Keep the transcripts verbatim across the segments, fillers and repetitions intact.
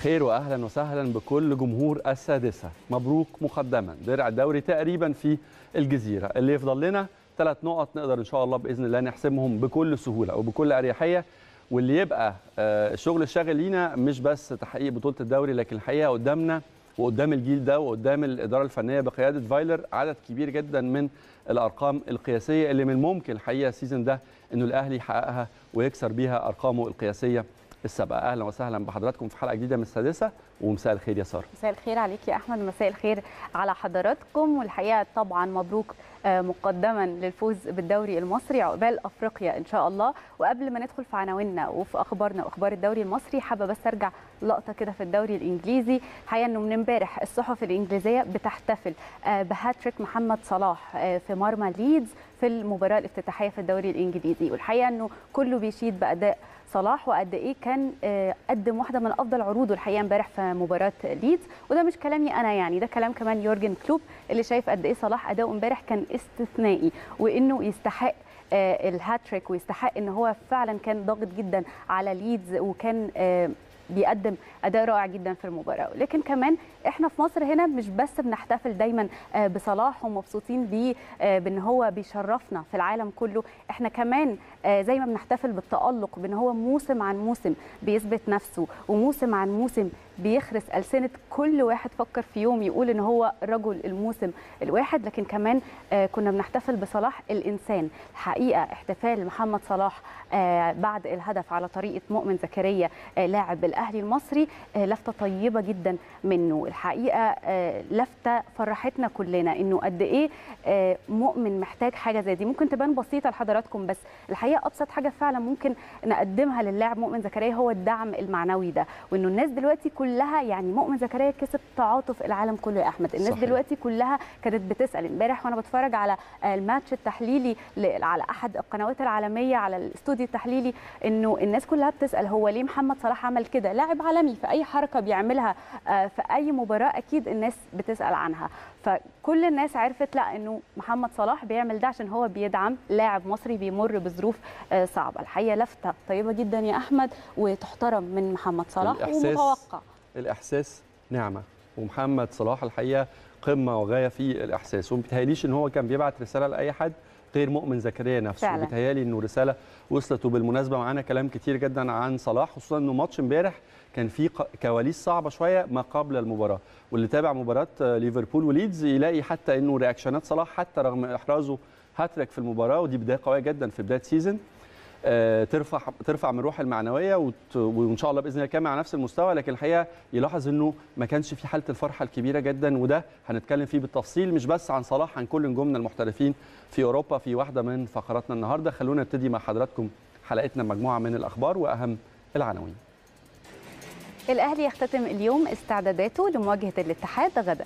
الخير واهلا وسهلا بكل جمهور السادسه. مبروك مقدما درع الدوري تقريبا في الجزيره، اللي يفضل لنا ثلاث نقط نقدر ان شاء الله باذن الله نحسمهم بكل سهوله وبكل اريحيه، واللي يبقى الشغل الشاغل لينا مش بس تحقيق بطوله الدوري، لكن الحقيقه قدامنا وقدام الجيل ده وقدام الاداره الفنيه بقياده فايلر عدد كبير جدا من الارقام القياسيه اللي من الممكن الحقيقه السيزون ده انه الاهلي يحققها ويكسر بيها ارقامه القياسيه السابقه. اهلا وسهلا بحضراتكم في حلقه جديده من السادسه، ومساء الخير يا ساره. مساء الخير عليك يا احمد، ومساء الخير على حضراتكم. والحقيقه طبعا مبروك مقدما للفوز بالدوري المصري عقبال افريقيا ان شاء الله. وقبل ما ندخل في عناويننا وفي اخبارنا واخبار الدوري المصري، حابه بس ارجع لقطه كده في الدوري الانجليزي. الحقيقه انه من امبارح الصحف الانجليزيه بتحتفل بهاتريك محمد صلاح في مرمى ليدز في المباراه الافتتاحيه في الدوري الانجليزي، والحقيقه انه كله بيشيد باداء صلاح وقد ايه كان قدم واحده من افضل عروضه الحقيقه امبارح في مباراه ليدز. وده مش كلامي انا، يعني ده كلام كمان يورجن كلوب اللي شايف قد ايه صلاح اداؤه امبارح كان استثنائي، وانه يستحق الهاتريك ويستحق ان هو فعلا كان ضاغط جدا على ليدز وكان بيقدم اداء رائع جدا في المباراه. لكن كمان احنا في مصر هنا مش بس بنحتفل دايما بصلاح ومبسوطين بيه بان هو بيشرفنا في العالم كله، احنا كمان زي ما بنحتفل بالتألق بان هو موسم عن موسم بيثبت نفسه وموسم عن موسم بيخرس ألسنة كل واحد فكر في يوم يقول ان هو رجل الموسم الواحد، لكن كمان كنا بنحتفل بصلاح الانسان. الحقيقه احتفال محمد صلاح بعد الهدف على طريقه مؤمن زكريا لاعب الاهلي المصري لفته طيبه جدا منه. الحقيقه لفته فرحتنا كلنا انه قد ايه مؤمن محتاج حاجه زي دي. ممكن تبان بسيطه لحضراتكم، بس الحقيقه ابسط حاجه فعلا ممكن نقدمها للاعب مؤمن زكريا هو الدعم المعنوي ده. وانه الناس دلوقتي كلها، يعني مؤمن زكريا كسب تعاطف العالم كله يا احمد. الناس صحيح. دلوقتي كلها كانت بتسال امبارح وانا بتفرج على الماتش التحليلي على احد القنوات العالميه على الاستوديو التحليلي، انه الناس كلها بتسال هو ليه محمد صلاح عمل كده؟ لاعب عالمي في اي حركه بيعملها في اي مباراه اكيد الناس بتسال عنها. فكل الناس عرفت لا انه محمد صلاح بيعمل ده عشان هو بيدعم لاعب مصري بيمر بظروف صعبه. الحقيقه لفته طيبه جدا يا احمد وتحترم من محمد صلاح، ومتوقع الاحساس نعمه، ومحمد صلاح الحقيقه قمه وغايه في الاحساس، وما بيتهيأليش ان هو كان بيبعت رساله لاي حد غير مؤمن زكريا نفسه. بيتهيألي انه رساله وصلت. وبالمناسبه معانا كلام كتير جدا عن صلاح، خصوصا انه ماتش امبارح كان فيه كواليس صعبه شويه ما قبل المباراه، واللي تابع مباراه ليفربول وليدز يلاقي حتى انه رياكشنات صلاح حتى رغم احرازه هاتريك في المباراه، ودي بدايه قويه جدا في بدايه سيزون ترفع ترفع من روح المعنويه، وان شاء الله باذن الله كمان على نفس المستوى. لكن الحقيقه يلاحظ انه ما كانش في حاله الفرحه الكبيره جدا، وده هنتكلم فيه بالتفصيل مش بس عن صلاح، عن كل نجومنا المحترفين في اوروبا في واحده من فقراتنا النهارده. خلونا نبتدي مع حضراتكم حلقتنا مجموعه من الاخبار واهم العناوين. الاهلي يختتم اليوم استعداداته لمواجهه الاتحاد غدا.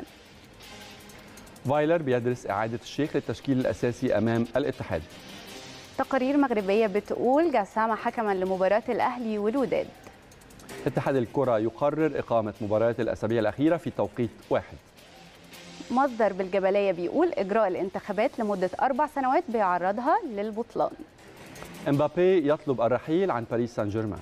فايلر بيدرس اعاده الشيخ للتشكيل الاساسي امام الاتحاد. تقارير مغربية بتقول جسامة حكما لمباراة الأهلي والوداد. اتحاد الكرة يقرر إقامة مباريات الأسابيع الأخيرة في توقيت واحد. مصدر بالجبلية بيقول إجراء الانتخابات لمدة أربع سنوات بيعرضها للبطلان. امبابي يطلب الرحيل عن باريس سان جيرمان.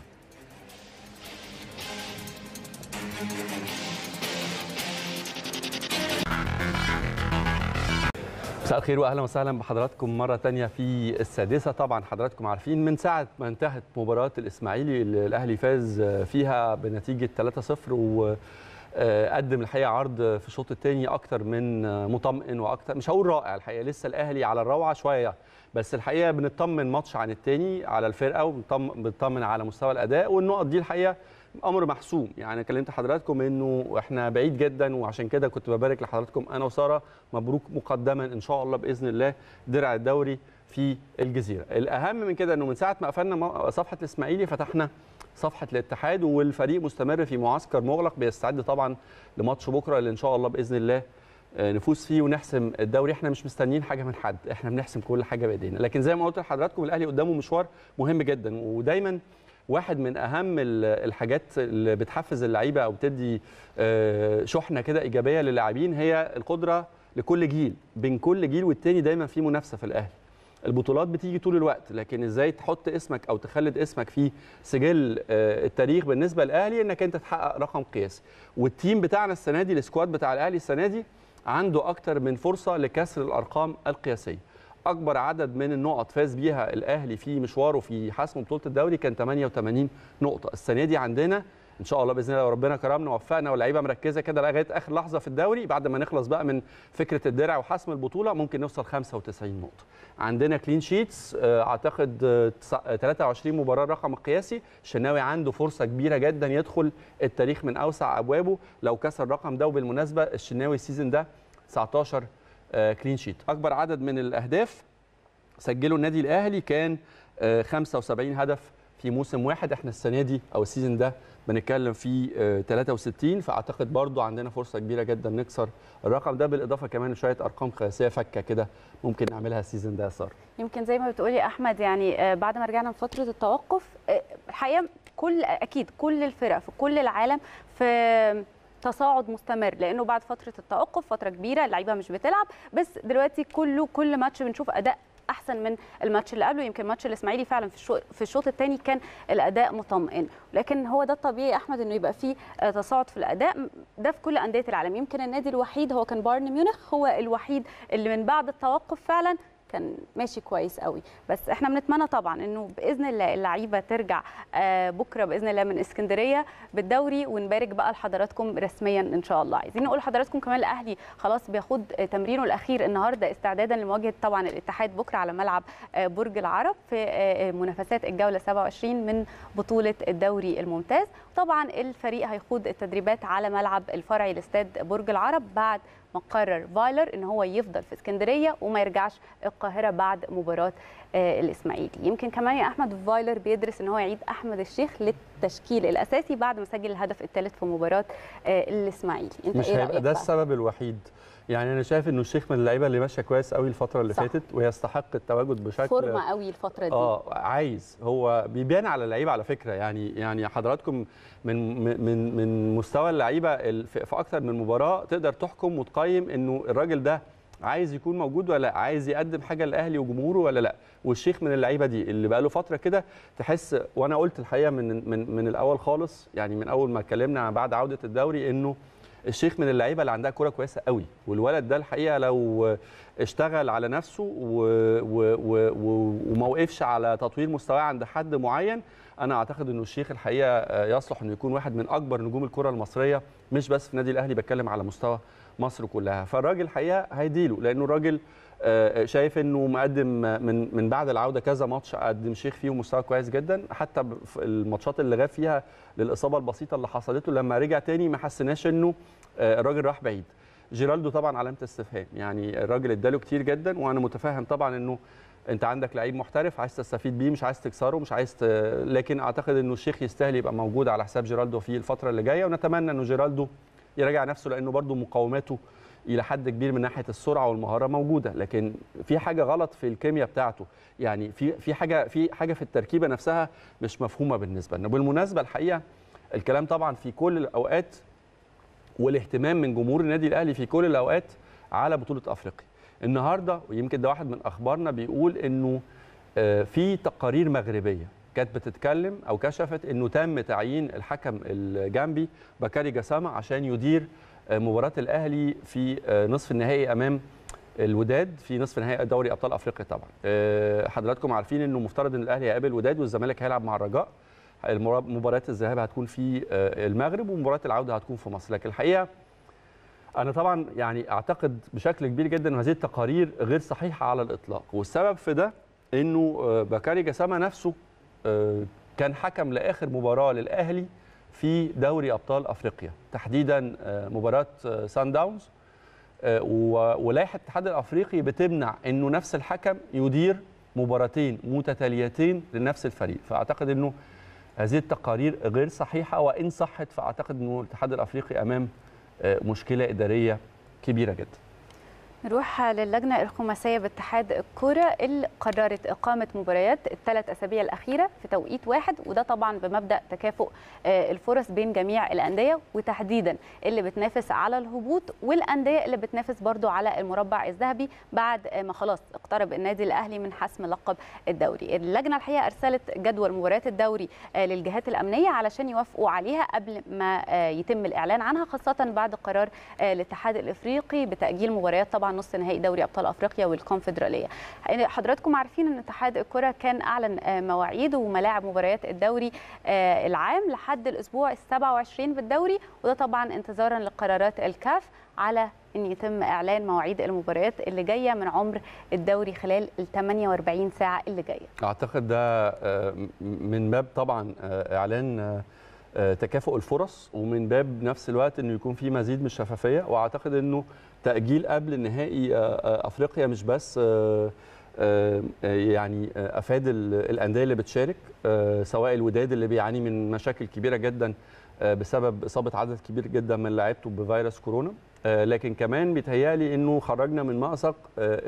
مساء الخير واهلا وسهلا بحضراتكم مره ثانيه في السادسه. طبعا حضراتكم عارفين من ساعه ما انتهت مباراه الاسماعيلي اللي الاهلي فاز فيها بنتيجه ثلاثة صفر، وقدم الحقيقه عرض في الشوط الثاني اكتر من مطمئن واكتر، مش هقول رائع الحقيقه، لسه الاهلي على الروعه شويه، بس الحقيقه بنطمن ماتش عن الثاني على الفرقه وبنطمن على مستوى الاداء، والنقط دي الحقيقه امر محسوم. يعني كلمت حضراتكم انه احنا بعيد جدا، وعشان كده كنت ببارك لحضراتكم انا وساره. مبروك مقدما ان شاء الله باذن الله درع الدوري في الجزيره. الاهم من كده انه من ساعه ما قفلنا صفحه الاسماعيلي فتحنا صفحه الاتحاد، والفريق مستمر في معسكر مغلق بيستعد طبعا لماتش بكره اللي ان شاء الله باذن الله نفوز فيه ونحسم الدوري. احنا مش مستنيين حاجه من حد، احنا بنحسم كل حاجه بايدينا. لكن زي ما قلت لحضراتكم الاهلي قدامه مشوار مهم جدا، ودايما واحد من اهم الحاجات اللي بتحفز اللعيبه او بتدي شحنه كده ايجابيه للاعبين هي القدره لكل جيل، بين كل جيل والتاني دايما في منافسه في الاهلي. البطولات بتيجي طول الوقت، لكن ازاي تحط اسمك او تخلد اسمك في سجل التاريخ بالنسبه للاهلي انك انت تحقق رقم قياسي. والتيم بتاعنا السنه دي، السكواد بتاع الاهلي السنه دي عنده اكتر من فرصه لكسر الارقام القياسيه. اكبر عدد من النقط فاز بيها الاهلي في مشواره في حسم بطوله الدوري كان ثمانية وثمانين نقطه. السنه دي عندنا ان شاء الله باذن الله وربنا كرمنا ووفقنا واللعيبه مركزه كده لغايه اخر لحظه في الدوري، بعد ما نخلص بقى من فكره الدرع وحسم البطوله ممكن نوصل خمسة وتسعين نقطه. عندنا كلين شيتس اعتقد ثلاثة وعشرين مباراه الرقم القياسي. الشناوي عنده فرصه كبيره جدا يدخل التاريخ من اوسع ابوابه لو كسر الرقم ده. وبالمناسبه الشناوي السيزون ده تسعتاشر كلين شيت. اكبر عدد من الاهداف سجله النادي الاهلي كان خمسة وسبعين هدف في موسم واحد. احنا السنه دي او السيزون ده بنتكلم في ثلاثة وستين، فاعتقد برضو عندنا فرصه كبيره جدا نكسر الرقم ده، بالاضافه كمان لشويه ارقام قياسيه فكه كده ممكن نعملها السيزون ده يا ساره. يمكن زي ما بتقولي احمد، يعني بعد ما رجعنا من فتره التوقف الحقيقه كل اكيد كل الفرق في كل العالم في تصاعد مستمر، لانه بعد فتره التوقف فتره كبيره اللعيبه مش بتلعب، بس دلوقتي كله كل ماتش بنشوف اداء احسن من الماتش اللي قبله. يمكن ماتش الاسماعيلي فعلا في الشوط في الشوط الثاني كان الاداء مطمئن، لكن هو ده الطبيعي احمد انه يبقى فيه تصاعد في الاداء، ده في كل انديه العالم. يمكن النادي الوحيد هو كان بايرن ميونخ، هو الوحيد اللي من بعد التوقف فعلا كان ماشي كويس قوي. بس احنا بنتمنى طبعا انه باذن الله اللعيبه ترجع بكره باذن الله من اسكندريه بالدوري، ونبارك بقى لحضراتكم رسميا ان شاء الله. عايزين نقول لحضراتكم كمان الاهلي خلاص بياخد تمرينه الاخير النهارده استعدادا لمواجهه طبعا الاتحاد بكره على ملعب برج العرب في منافسات الجوله سبعة وعشرين من بطوله الدوري الممتاز. طبعا الفريق هيخوض التدريبات على ملعب الفرعي لاستاد برج العرب بعد ما قرر فايلر ان هو يفضل في اسكندريه وما يرجعش القاهره بعد مباراه الاسماعيلي. يمكن كمان يا احمد فايلر بيدرس ان هو يعيد احمد الشيخ للتشكيل الاساسي بعد ما سجل الهدف الثالث في مباراه الاسماعيلي. انت مش هيبقى ده السبب الوحيد، يعني انا شايف انه الشيخ من اللعيبه اللي ماشيه كويس قوي الفتره اللي صح. فاتت ويستحق التواجد بشكل فورمه قوي الفتره دي. اه عايز هو بيبان على اللعيبه على فكره، يعني يعني حضراتكم من من من مستوى اللعيبه في اكثر من مباراه تقدر تحكم وتقيم انه الراجل ده عايز يكون موجود ولا لا، عايز يقدم حاجه للاهلي وجمهوره ولا لا. والشيخ من اللعيبه دي اللي بقى له فتره كده تحس، وانا قلت الحقيقه من من من الاول خالص، يعني من اول ما اتكلمنا بعد عوده الدوري، انه الشيخ من اللعيبه اللي عندها كوره كويسه قوي. والولد ده الحقيقه لو اشتغل على نفسه وما وقفش على تطوير مستواه عند حد معين، انا اعتقد انه الشيخ الحقيقه يصلح انه يكون واحد من اكبر نجوم الكره المصريه، مش بس في النادي الاهلي، بتكلم على مستوى مصر كلها. فالراجل الحقيقه هيديله، لانه الراجل شايف انه مقدم من من بعد العوده كذا ماتش قدم شيخ فيه مستوى كويس جدا، حتى في الماتشات اللي غاب فيها للاصابه البسيطه اللي حصلت له لما رجع تاني ما حسيناش انه الراجل راح بعيد. جيرالدو طبعا علامه استفهام، يعني الراجل اداله كتير جدا، وانا متفاهم طبعا انه انت عندك لعيب محترف عايز تستفيد بيه، مش عايز تكسره، مش عايز ت... لكن اعتقد انه الشيخ يستاهل يبقى موجود على حساب جيرالدو في الفتره اللي جايه، ونتمنى انه جيرالدو يراجع نفسه، لانه برده مقاوماته الى حد كبير من ناحيه السرعه والمهاره موجوده، لكن في حاجه غلط في الكيمياء بتاعته، يعني في في حاجه في حاجه في التركيبه نفسها مش مفهومه بالنسبه لنا. بالمناسبه الحقيقه الكلام طبعا في كل الاوقات والاهتمام من جمهور النادي الاهلي في كل الاوقات على بطوله افريقيا. النهارده ويمكن ده واحد من اخبارنا بيقول انه في تقارير مغربيه كانت بتتكلم او كشفت انه تم تعيين الحكم الجامبي بكاري جسامه عشان يدير مباراه الاهلي في نصف النهائي امام الوداد في نصف نهائي دوري ابطال افريقيا. طبعا حضراتكم عارفين انه مفترض ان الاهلي هيقابل الوداد والزمالك هيلعب مع الرجاء. مباراه الذهاب هتكون في المغرب ومباراه العوده هتكون في مصر. لكن الحقيقه انا طبعا يعني اعتقد بشكل كبير جدا ان هذه التقارير غير صحيحه على الاطلاق، والسبب في ده انه بكاري جسامه نفسه كان حكم لاخر مباراه للاهلي في دوري ابطال افريقيا، تحديدا مباراه سان داونز، ولائحه الاتحاد الافريقي بتمنع انه نفس الحكم يدير مباراتين متتاليتين لنفس الفريق. فاعتقد انه هذه التقارير غير صحيحه، وان صحت فاعتقد انه الاتحاد الافريقي امام مشكله اداريه كبيره جدا. نروح للجنة الخماسية باتحاد الكرة اللي قررت إقامة مباريات الثلاث أسابيع الأخيرة في توقيت واحد، وده طبعا بمبدأ تكافؤ الفرص بين جميع الأندية، وتحديدا اللي بتنافس على الهبوط والأندية اللي بتنافس برضو على المربع الذهبي بعد ما خلاص اقترب النادي الأهلي من حسم لقب الدوري. اللجنة الحقيقة أرسلت جدول مباريات الدوري للجهات الأمنية علشان يوافقوا عليها قبل ما يتم الإعلان عنها، خاصة بعد قرار الاتحاد الإفريقي بتأجيل مباريات طبعا نص نهائي دوري ابطال افريقيا والكونفدراليه. حضراتكم عارفين ان اتحاد الكره كان اعلن مواعيد وملاعب مباريات الدوري العام لحد الاسبوع السابع والعشرين بالدوري، وده طبعا انتظارا لقرارات الكاف على ان يتم اعلان مواعيد المباريات اللي جايه من عمر الدوري خلال ال ثمانية وأربعين ساعه اللي جايه. اعتقد ده من باب طبعا اعلان تكافؤ الفرص، ومن باب نفس الوقت انه يكون في مزيد من الشفافيه، واعتقد انه تأجيل قبل النهائي أفريقيا مش بس يعني أفاد الأندية اللي بتشارك، سواء الوداد اللي بيعاني من مشاكل كبيرة جدا بسبب إصابة عدد كبير جدا من لاعيبته بفيروس كورونا، لكن كمان بيتهيألي إنه خرجنا من مأزق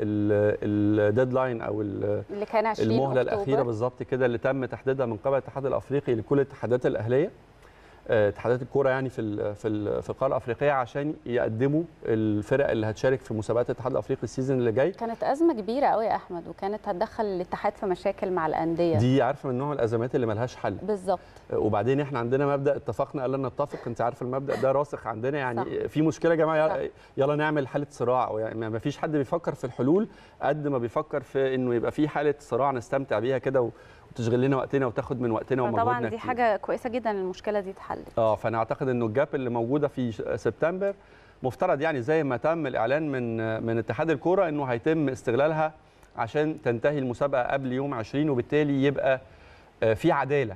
الديدلاين أو اللي كان عشرين المهلة أكتوبر. الأخيرة بالظبط كده اللي تم تحديدها من قبل الاتحاد الأفريقي لكل الاتحادات الأهلية، اتحادات الكوره يعني في في في القاره الافريقيه، عشان يقدموا الفرق اللي هتشارك في مسابقات الاتحاد الافريقي السيزون اللي جاي. كانت ازمه كبيره قوي يا احمد، وكانت هتدخل الاتحاد في مشاكل مع الانديه دي، عارفه من نوع الازمات اللي ملهاش حل بالظبط. وبعدين احنا عندنا مبدا اتفقنا الا نتفق، انت عارفه المبدا ده راسخ عندنا، يعني صح. في مشكله يا جماعه يلا نعمل حاله صراع، يعني ما فيش حد بيفكر في الحلول قد ما بيفكر في انه يبقى في حاله صراع نستمتع بيها كده وتشغل لنا وقتنا وتاخد من وقتنا ومجهودنا. طبعا دي حاجه كويسه جدا المشكله دي اتحلت. اه فانا اعتقد انه الجاب اللي موجوده في سبتمبر مفترض يعني زي ما تم الاعلان من من اتحاد الكوره انه هيتم استغلالها عشان تنتهي المسابقه قبل يوم عشرين، وبالتالي يبقى في عداله.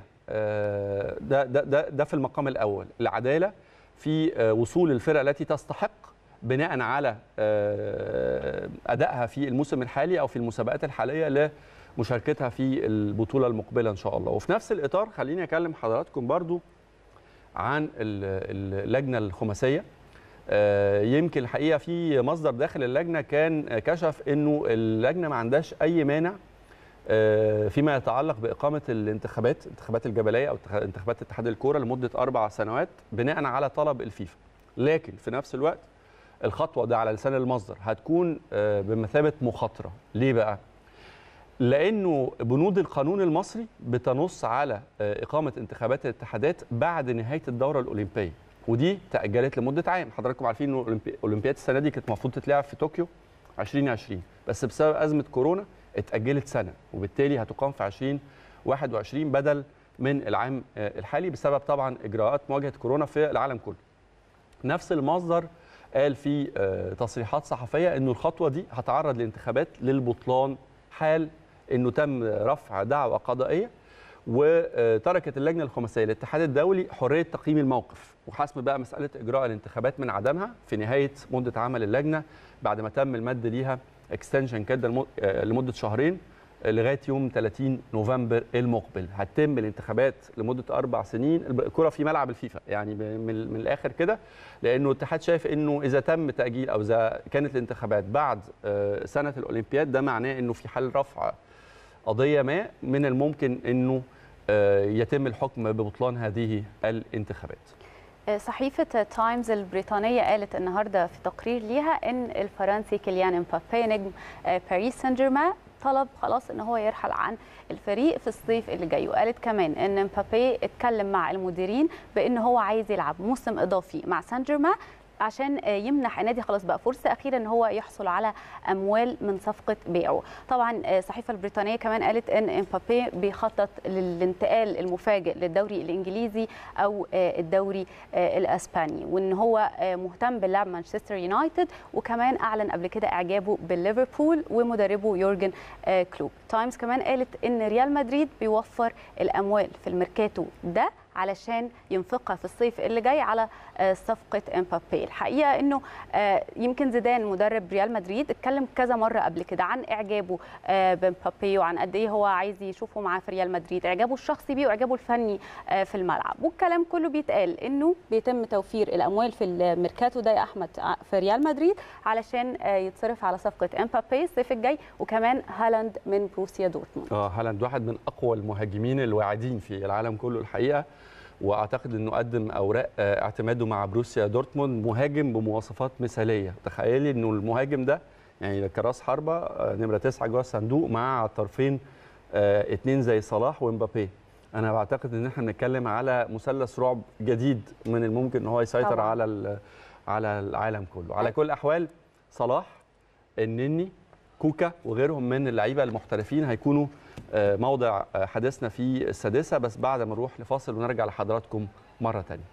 ده ده ده, ده في المقام الاول، العداله في وصول الفرق التي تستحق بناء على ادائها في الموسم الحالي او في المسابقات الحاليه لمشاركتها في البطوله المقبله ان شاء الله. وفي نفس الاطار خليني اكلم حضراتكم برضو عن اللجنه الخماسيه. يمكن الحقيقه في مصدر داخل اللجنه كان كشف انه اللجنه ما عندهاش اي مانع فيما يتعلق باقامه الانتخابات انتخابات الجبليه او انتخابات اتحاد الكوره لمده اربع سنوات بناء على طلب الفيفا، لكن في نفس الوقت الخطوه ده على لسان المصدر هتكون بمثابه مخاطره. ليه بقى؟ لانه بنود القانون المصري بتنص على اقامه انتخابات الاتحادات بعد نهايه الدوره الاولمبيه، ودي تاجلت لمده عام. حضراتكم عارفين انه اولمبياد السنه دي كانت المفروض تتلعب في طوكيو ألفين وعشرين، بس بسبب ازمه كورونا اتاجلت سنه، وبالتالي هتقام في ألفين وواحد وعشرين بدل من العام الحالي بسبب طبعا اجراءات مواجهه كورونا في العالم كله. نفس المصدر قال في تصريحات صحفيه انه الخطوه دي هتعرض الانتخابات للبطلان حال انه تم رفع دعوى قضائيه، وتركت اللجنه الخماسيه للاتحاد الدولي حريه تقييم الموقف وحسم بقى مساله اجراء الانتخابات من عدمها في نهايه مده عمل اللجنه بعد ما تم المد ليها اكستنشن كده لمده شهرين لغايه يوم ثلاثين نوفمبر المقبل. هتتم الانتخابات لمده اربع سنين، الكره في ملعب الفيفا يعني من الاخر كده، لانه الاتحاد شايف انه اذا تم تاجيل او اذا كانت الانتخابات بعد سنه الاولمبياد ده معناه انه في حال رفع قضيه ما من الممكن انه يتم الحكم ببطلان هذه الانتخابات. صحيفة تايمز البريطانية قالت النهارده في تقرير ليها ان الفرنسي كيليان امبابي نجم باريس سان جيرمان طلب خلاص ان هو يرحل عن الفريق في الصيف اللي جاي، وقالت كمان ان امبابي اتكلم مع المديرين بان هو عايز يلعب موسم اضافي مع سان جيرمان عشان يمنح النادي خلاص بقى فرصه اخيره ان هو يحصل على اموال من صفقه بيعه. طبعا الصحيفه البريطانيه كمان قالت ان امبابي بيخطط للانتقال المفاجئ للدوري الانجليزي او الدوري الاسباني، وان هو مهتم بلعب مانشستر يونايتد، وكمان اعلن قبل كده اعجابه بالليفربول ومدربه يورجن كلوب. تايمز كمان قالت ان ريال مدريد بيوفر الاموال في الميركاتو ده علشان ينفقها في الصيف اللي جاي على صفقه امبابي. الحقيقه انه يمكن زيدان مدرب ريال مدريد اتكلم كذا مره قبل كده عن اعجابه بامبابي وعن قد ايه هو عايز يشوفه معاه في ريال مدريد، اعجابه الشخصي بيه واعجابه الفني في الملعب. والكلام كله بيتقال انه بيتم توفير الاموال في الميركاتو ده يا احمد في ريال مدريد علشان يتصرف على صفقه امبابي الصيف الجاي، وكمان هالاند من بروسيا دورتموند. اه هالاند واحد من اقوى المهاجمين الواعدين في العالم كله الحقيقه، واعتقد انه قدم اوراق اعتماده مع بروسيا دورتموند، مهاجم بمواصفات مثاليه. تخيلي انه المهاجم ده يعني كراس حربه نمره تسعة جوه الصندوق مع طرفين اثنين زي صلاح ومبابي. انا بعتقد ان احنا بنتكلم على مثلث رعب جديد من الممكن ان هو يسيطر طبعا. على على العالم كله. على كل الاحوال صلاح، النني، كوكا وغيرهم من اللعيبه المحترفين هيكونوا موضع حديثنا في السادسه، بس بعد ما نروح لفاصل ونرجع لحضراتكم مره ثانيه.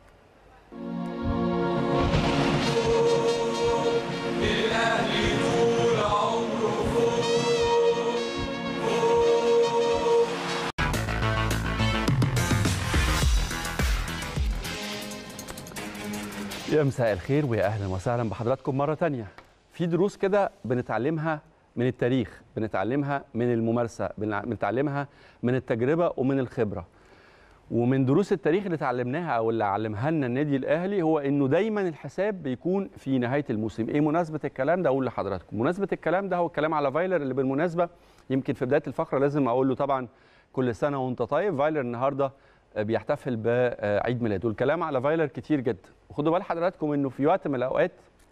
يا مساء الخير ويا اهلا وسهلا بحضراتكم مره ثانيه. في دروس كده بنتعلمها من التاريخ، بنتعلمها من الممارسه، بنتعلمها من التجربه ومن الخبره. ومن دروس التاريخ اللي اتعلمناها او اللي علمها لنا النادي الاهلي هو انه دايما الحساب بيكون في نهايه الموسم. ايه مناسبه الكلام ده؟ اقول لحضراتكم مناسبه الكلام ده هو الكلام على فايلر، اللي بالمناسبه يمكن في بدايه الفقره لازم اقول له طبعا كل سنه وانت طيب. فايلر النهارده بيحتفل بعيد ميلاده. والكلام على فايلر كتير جدا، وخدوا بال حضراتكم انه في وقت من الاوقات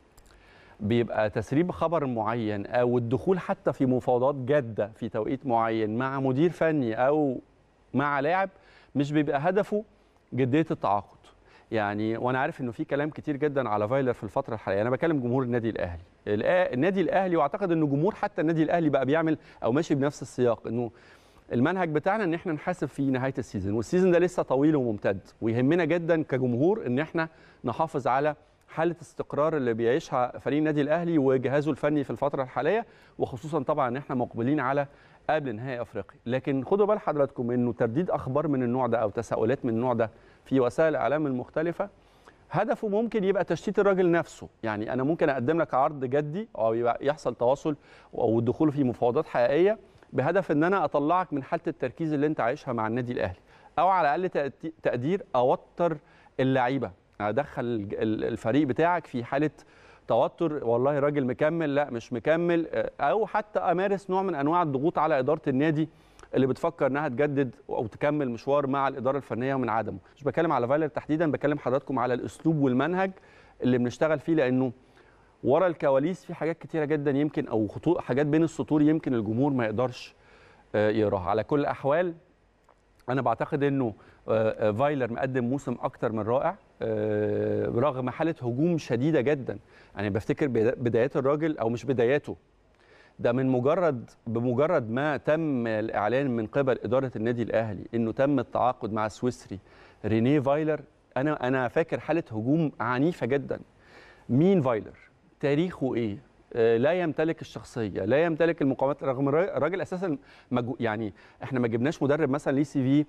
بيبقى تسريب خبر معين او الدخول حتى في مفاوضات جاده في توقيت معين مع مدير فني او مع لاعب مش بيبقى هدفه جديه التعاقد. يعني وانا عارف انه في كلام كتير جدا على فايلر في الفتره الحاليه، انا بكلم جمهور النادي الاهلي. النادي الاهلي واعتقد انه جمهور حتى النادي الاهلي بقى بيعمل او ماشي بنفس السياق، انه المنهج بتاعنا ان احنا نحاسب في نهايه السيزون، والسيزون ده لسه طويل وممتد، ويهمنا جدا كجمهور ان احنا نحافظ على حاله استقرار اللي بيعيشها فريق النادي الاهلي وجهازه الفني في الفتره الحاليه، وخصوصا طبعا ان احنا مقبلين على قبل نهائي افريقيا. لكن خدوا بال حضراتكم انه ترديد اخبار من النوع ده او تساؤلات من النوع ده في وسائل الاعلام المختلفه هدفه ممكن يبقى تشتيت الراجل نفسه. يعني انا ممكن اقدم لك عرض جدي او يحصل تواصل او الدخول في مفاوضات حقيقيه بهدف ان انا اطلعك من حاله التركيز اللي انت عايشها مع النادي الاهلي، او على الاقل تقدير اوتر اللعيبه، ادخل الفريق بتاعك في حاله توتر، والله راجل مكمل لا مش مكمل، او حتى امارس نوع من انواع الضغوط على اداره النادي اللي بتفكر انها تجدد او تكمل مشوار مع الاداره الفنيه من عدمه. مش بتكلم على فايلر تحديدا، بكلم حضراتكم على الاسلوب والمنهج اللي بنشتغل فيه، لانه ورا الكواليس في حاجات كتيره جدا يمكن او خطوط حاجات بين السطور يمكن الجمهور ما يقدرش يقراها. على كل الاحوال انا بعتقد انه فايلر مقدم موسم اكتر من رائع رغم حاله هجوم شديده جدا. يعني بفتكر بدايات الراجل او مش بداياته، ده من مجرد بمجرد ما تم الاعلان من قبل اداره النادي الاهلي انه تم التعاقد مع السويسري رينيه فايلر، انا انا فاكر حاله هجوم عنيفه جدا. مين فايلر؟ تاريخه ايه؟ لا يمتلك الشخصيه، لا يمتلك المقاومات، رغم الراجل اساسا مجو... يعني احنا ما جبناش مدرب مثلا ليه سي في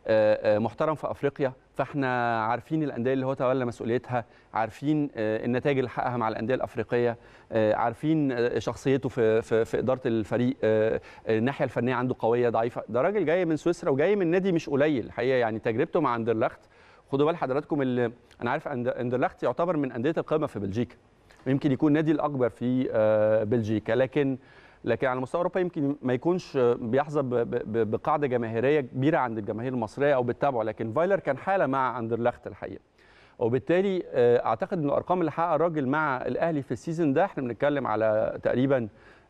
محترم في افريقيا، فاحنا عارفين الانديه اللي هو تولى مسؤوليتها، عارفين النتائج اللي حققها مع الانديه الافريقيه، عارفين شخصيته في في, في اداره الفريق، الناحيه الفنيه عنده قويه ضعيفه. ده راجل جاي من سويسرا وجاي من نادي مش قليل الحقيقه. يعني تجربته مع اندرلخت، خدوا بال حضراتكم، اللي انا عارف اندرلخت يعتبر من انديه القمه في بلجيكا، ويمكن يكون النادي الاكبر في بلجيكا، لكن لكن على مستوى اوروبا يمكن ما يكونش بيحظى بقاعده جماهيريه كبيره عند الجماهير المصريه او بتتابعه، لكن فايلر كان حاله مع اندرلخت الحقيقه. وبالتالي اعتقد ان الارقام اللي حققها الراجل مع الاهلي في السيزون ده، احنا بنتكلم على تقريبا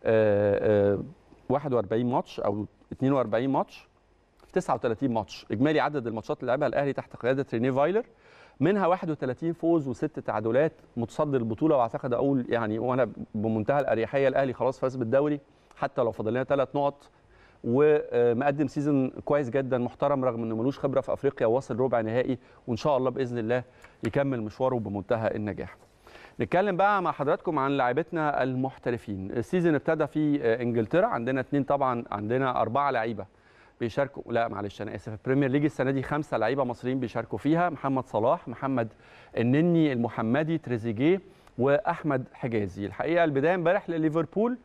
واحد وأربعين ماتش او اثنين وأربعين ماتش في تسعة وثلاثين ماتش، اجمالي عدد الماتشات اللي لعبها الاهلي تحت قياده رينيه فايلر منها واحد وثلاثين فوز وست تعادلات، متصدر البطوله. واعتقد اقول يعني وانا بمنتهى الاريحيه الاهلي خلاص فاز بالدوري حتى لو فاضل لنا ثلاث نقط، ومقدم سيزون كويس جدا محترم رغم انه ملوش خبره في افريقيا، وواصل ربع نهائي، وان شاء الله باذن الله يكمل مشواره بمنتهى النجاح. نتكلم بقى مع حضراتكم عن لاعبتنا المحترفين. السيزون ابتدى في انجلترا، عندنا اثنين طبعا، عندنا اربعه لعيبه بيشاركوا، لا معلش انا اسف، البريمير ليج السنه دي خمسه لعيبه مصريين بيشاركوا فيها: محمد صلاح، محمد النني، المحمدي، تريزيجيه، واحمد حجازي. الحقيقه البدايه امبارح لليفربول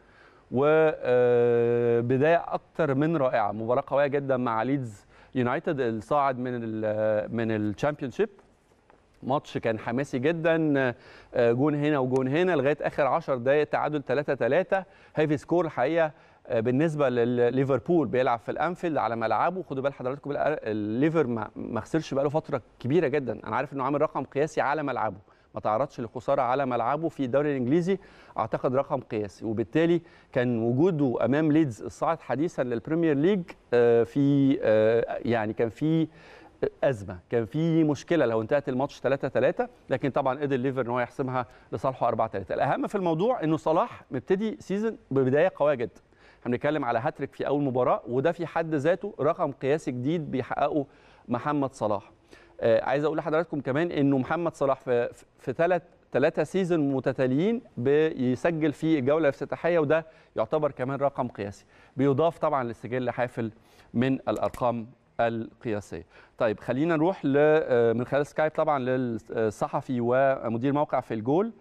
وبدايه اكتر من رائعه، مباراه قويه جدا مع ليدز يونايتد الصاعد من ال من الشامبيونشيب. ماتش كان حماسي جدا، جون هنا وجون هنا لغايه اخر عشر دقائق، تعادل ثلاثة ثلاثة. هيفي سكور الحقيقه بالنسبه لليفربول، بيلعب في الانفيلد على ملعبه. خدوا بال حضراتكم الليفر ما خسرش بقاله فتره كبيره جدا، انا عارف انه عامل رقم قياسي على ملعبه، ما تعرضش لخساره على ملعبه في الدوري الانجليزي، اعتقد رقم قياسي، وبالتالي كان وجوده امام ليدز الصاعد حديثا للبريمير ليج في يعني كان في ازمه، كان في مشكله لو انتهت الماتش ثلاثة ثلاثة، لكن طبعا قدر الليفر ان هو يحسمها لصالحه أربعة ثلاثة. الاهم في الموضوع انه صلاح مبتدي سيزون ببدايه قويه جدا، احنا بنتكلم على هاتريك في اول مباراه، وده في حد ذاته رقم قياسي جديد بيحققه محمد صلاح. آه عايز اقول لحضراتكم كمان انه محمد صلاح في في ثلاث ثلاثه سيزون متتاليين بيسجل في الجوله الافتتاحيه، وده يعتبر كمان رقم قياسي، بيضاف طبعا للسجل حافل من الارقام القياسيه. طيب خلينا نروح من خلال سكايب طبعا للصحفي ومدير موقع في الجول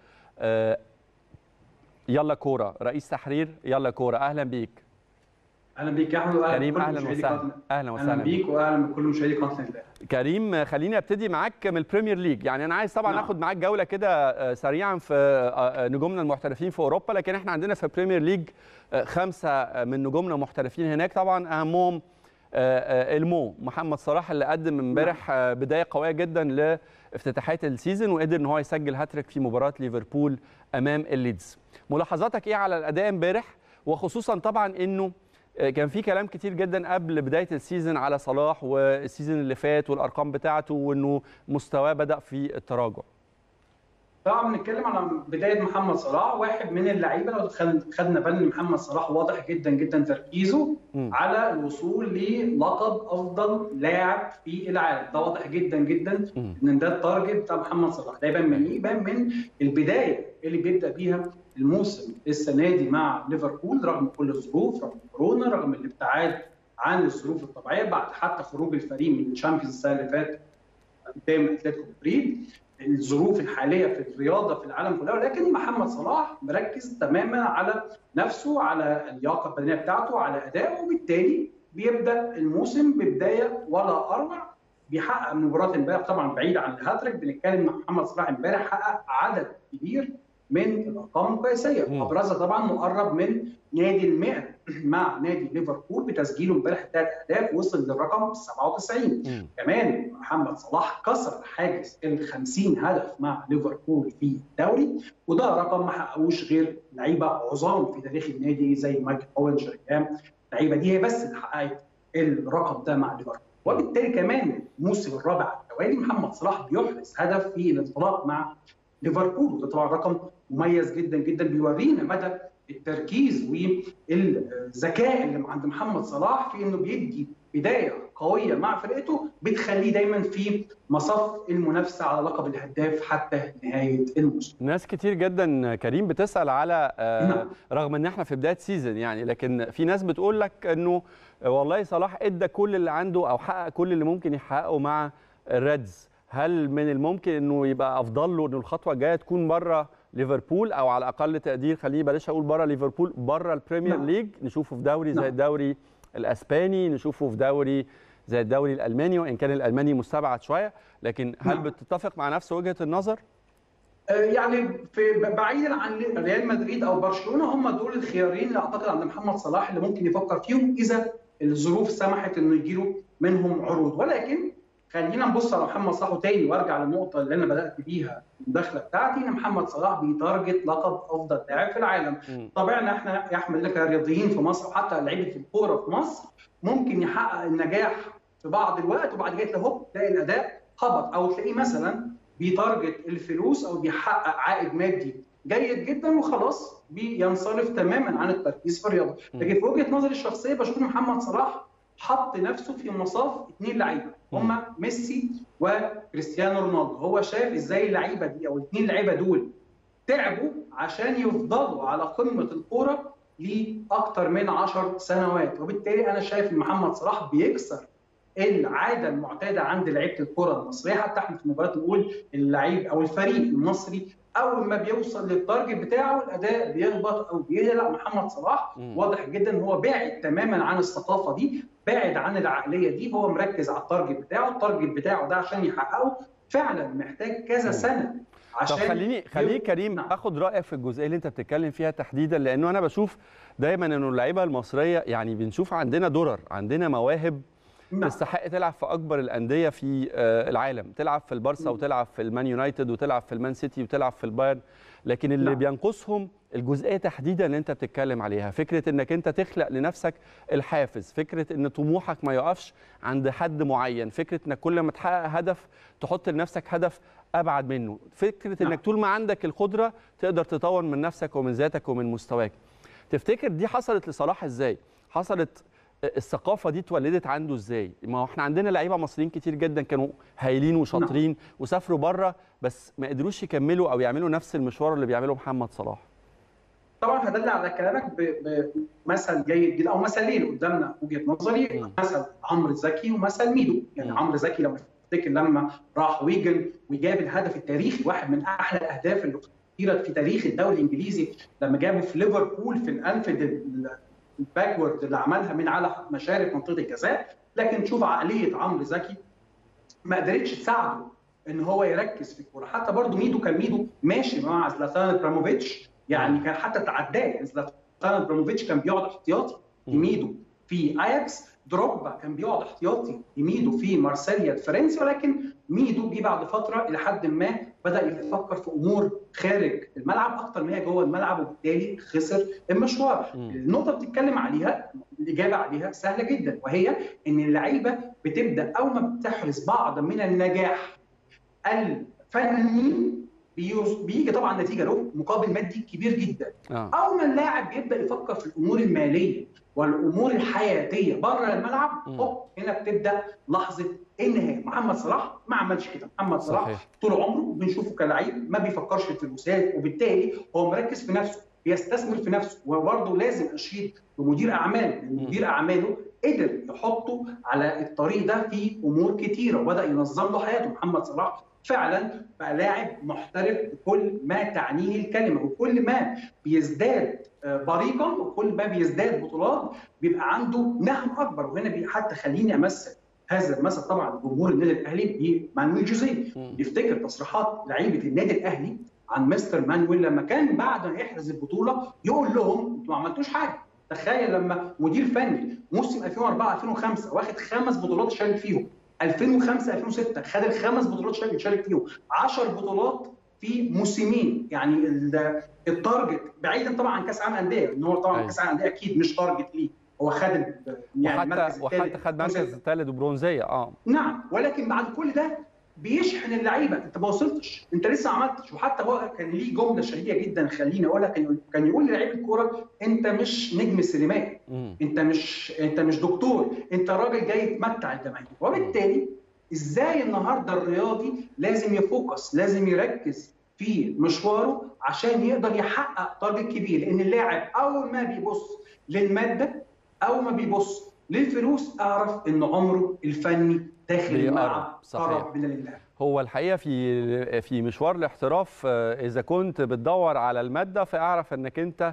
يلا كوره، رئيس تحرير يلا كوره. اهلا بيك. اهلا بيك يا احمد، واهلا كريم. اهلا وسهلا. اهلا وسهلا اهلا بيك واهلا بكل مشاهدي قناه الاهلي. كريم خليني ابتدي معاك من البريمير ليج، يعني انا عايز طبعا نعم. اخد معاك جوله كده سريعا في نجومنا المحترفين في اوروبا، لكن احنا عندنا في البريمير ليج خمسه من نجومنا محترفين هناك، طبعا اهمهم المو محمد صلاح اللي قدم امبارح بدايه قويه جدا لافتتاحيه السيزون، وقدر ان هو يسجل هاتريك في مباراه ليفربول امام الليدز. ملاحظاتك ايه على الاداء امبارح، وخصوصا طبعا انه كان في كلام كتير جدا قبل بدايه السيزون على صلاح والسيزون اللي فات والارقام بتاعته، وانه مستواه بدا في التراجع. طبعا بنتكلم على بدايه محمد صلاح، واحد من اللعيبه لو خدنا بالنا محمد صلاح واضح جدا جدا تركيزه م. على الوصول للقب افضل لاعب في العالم، ده واضح جدا جدا م. ان ده التارجت بتاع محمد صلاح. ده يبان من ايه؟ يبان من البدايه اللي بيبدا بيها الموسم السنه دي مع ليفربول، رغم كل الظروف، رغم كورونا، رغم الابتعاد عن الظروف الطبيعيه، بعد حتى خروج الفريق من الشامبيونز السنه اللي فاتت قدام اتلتيكو مدريد، الظروف الحاليه في الرياضه في العالم كله، ولكن محمد صلاح مركز تماما على نفسه، على اللياقه البدنيه بتاعته، على ادائه، وبالتالي بيبدا الموسم ببدايه ولا اروع. بيحقق مباراه امبارح طبعا بعيد عن الهاتريك، بنتكلم ان محمد صلاح امبارح حقق عدد كبير من الارقام القياسيه، ابرزها طبعا مقرب من نادي المئة مع نادي ليفربول بتسجيله امبارح ثلاث اهداف، وصل للرقم سبعة وتسعين. مم. كمان محمد صلاح كسر حاجز ال خمسين هدف مع ليفربول في الدوري، وده رقم ما حققوش غير لعيبه عظام في تاريخ النادي زي مايكل اوين، شريان. اللعيبه دي هي بس اللي حققت الرقم ده مع ليفربول، وبالتالي كمان الموسم الرابع على التوالي محمد صلاح بيحرز هدف في الانطلاق مع ليفربول، وده طبعا رقم مميز جدا جدا بيورينا مدى التركيز والذكاء اللي عند محمد صلاح في انه بيدي بدايه قويه مع فرقته بتخليه دايما في مصف المنافسه على لقب الهداف حتى نهايه الموسم. ناس كتير جدا كريم بتسال على آه رغم ان احنا في بدايه سيزون يعني، لكن في ناس بتقول لك انه والله صلاح ادى كل اللي عنده او حقق كل اللي ممكن يحققه مع الريدز، هل من الممكن انه يبقى افضل له انه الخطوه الجايه تكون بره ليفربول، او على اقل تقدير خليه بلاش اقول بره ليفربول، بره البريمير نعم. ليج، نشوفه في دوري نعم. زي الدوري الاسباني، نشوفه في دوري زي الدوري الالماني، وان كان الالماني مستبعد شويه، لكن هل نعم. بتتفق مع نفس وجهه النظر؟ يعني في بعيدا عن ريال مدريد او برشلونه، هم دول الخيارين اللي اعتقد عند محمد صلاح اللي ممكن يفكر فيهم اذا الظروف سمحت انه يجيله منهم عروض. ولكن خلينا نبص على محمد صلاح تاني وارجع للنقطه اللي انا بدات بيها المداخله بتاعتي، ان محمد صلاح بيتارجت لقب افضل لاعب في العالم. طبعا احنا يا احمد لك كرياضيين في مصر وحتى لعيبه الكوره في مصر ممكن يحقق النجاح في بعض الوقت وبعد كده هوب تلاقي الاداء هبط، او تلاقيه مثلا بيتارجت الفلوس او بيحقق عائد مادي جيد جدا وخلاص بينصرف تماما عن التركيز في الرياضه. لكن في وجهه نظري الشخصيه بشوف محمد صلاح حط نفسه في مصاف اثنين لعيبه هم ميسي وكريستيانو رونالدو. هو شاف ازاي اللعيبه دي او الاثنين لعيبه دول تعبوا عشان يفضلوا على قمه الكوره لاكثر من عشر سنوات، وبالتالي انا شايف ان محمد صلاح بيكسر العاده المعتاده عند لعيبه الكره المصريه. حتى احنا في المباراه نقول اللعيب او الفريق المصري اول ما بيوصل للتارجت بتاعه الاداء بيهبط او بيهدى. لا، محمد صلاح واضح جدا ان هو بعد تماما عن الثقافه دي، بعد عن العقليه دي، هو مركز على التارجت بتاعه، التارجت بتاعه ده عشان يحققه فعلا محتاج كذا سنه. عشان طب خليني خليني كريم نعم. اخد رايك في الجزئيه اللي انت بتتكلم فيها تحديدا، لانه انا بشوف دايما انه اللعيبه المصريه يعني بنشوف عندنا درر، عندنا مواهب نعم. تستحق تلعب في اكبر الانديه في العالم، تلعب في البارسا وتلعب في المان يونايتد وتلعب في المان سيتي وتلعب في البايرن، لكن اللي نعم. بينقصهم الجزئيه تحديدا اللي انت بتتكلم عليها، فكره انك انت تخلق لنفسك الحافز، فكره ان طموحك ما يقفش عند حد معين، فكره انك كل ما تحقق هدف تحط لنفسك هدف ابعد منه، فكره انك طول ما عندك القدره تقدر تطور من نفسك ومن ذاتك ومن مستواك. تفتكر دي حصلت لصلاح ازاي؟ حصلت الثقافه دي اتولدت عنده ازاي؟ ما هو احنا عندنا لعيبه مصريين كتير جدا كانوا هايلين وشاطرين وسافروا بره بس ما قدروش يكملوا او يعملوا نفس المشوار اللي بيعمله محمد صلاح. طبعا هدل على كلامك بمثل جيد جدا او مثلين قدامنا وجهه نظري، مثل عمرو زكي ومثل ميدو. يعني عمرو زكي لو تفتكر لما راح ويجن وجاب الهدف التاريخي، واحد من احلى الاهداف اللي اختيرت في تاريخ الدوري الانجليزي، لما جابه في ليفربول في الانفيلد الباكورد اللي عملها من على مشارف منطقه الجزاء. لكن تشوف عقليه عمرو زكي ما قدرتش تساعده ان هو يركز في الكوره. حتى برضه ميدو كان ميدو ماشي مع زلاتان ابراهيموفيتش، يعني كان حتى تعداه. يعني زلاتان ابراهيموفيتش كان بيقعد احتياطي لميدو في اياكس، دروجبا كان بيقعد احتياطي لميدو في مارسيليا الفرنسي، ولكن ميدو جه بعد فتره الى حد ما بدا يفكر في امور خارج الملعب اكتر ما هي جوه الملعب، وبالتالي خسر المشوار. النقطه بتتكلم عليها الاجابه عليها سهله جدا، وهي ان اللعيبه بتبدا اول ما بتحرز بعض من النجاح الفني بيجي طبعا نتيجه له مقابل مادي كبير جدا. آه. اول ما اللاعب بيبدا يفكر في الامور الماليه والامور الحياتيه بره الملعب، هوب هنا بتبدا لحظه النهايه. محمد صلاح ما عملش كده. محمد صلاح صحيح. طول عمره بنشوفه كلاعب ما بيفكرش في الفلوسات، وبالتالي هو مركز في نفسه، بيستثمر في نفسه. وبرضه لازم اشيد بمدير اعماله، مدير اعماله قدر يحطه على الطريق ده في امور كتيره وبدا ينظم له حياته. محمد صلاح فعلا بقى لاعب محترف بكل ما تعنيه الكلمه، وكل ما بيزداد بريقا وكل ما بيزداد بطولات بيبقى عنده نهم اكبر. وهنا حتى خليني امثل هذا المثل طبعا جمهور النادي الاهلي بمانويل جوزيه. يفتكر تصريحات لعيبه النادي الاهلي عن مستر مانويل لما كان بعد ما يحرز البطوله يقول لهم انتوا ما عملتوش حاجه. تخيل لما مدير فني موسم ألفين وأربعة ألفين وخمسة واخد خمس بطولات شارك فيهم، ألفين وخمسة ألفين وستة خد الخمس بطولات شارك فيهم، عشر بطولات في موسمين. يعني التارجت بعيدا طبعا عن كاس العالم للانديه، ان هو طبعا كاس العالم للانديه اكيد مش تارجت ليه، هو خد يعني المركز الثالث وحتى خد مركز الثالث وبرونزيه. اه نعم، ولكن بعد كل ده بيشحن اللعيبه، انت ما وصلتش، انت لسه ما عملتش. وحتى هو كان ليه جمله شهيره جدا خليني اقولها، كان كان يقول للاعيب الكوره انت مش نجم السينمائي، انت مش انت مش دكتور، انت راجل جاي تمتع الجماهير. وبالتالي ازاي النهارده الرياضي لازم يفوكس، لازم يركز في مشواره عشان يقدر يحقق تارجت كبير. لان اللاعب اول ما بيبص للماده او ما بيبص للفلوس اعرف ان عمره الفني داخل الملعب قرب من الله. هو الحقيقه في في مشوار الاحتراف اذا كنت بتدور على الماده فاعرف انك انت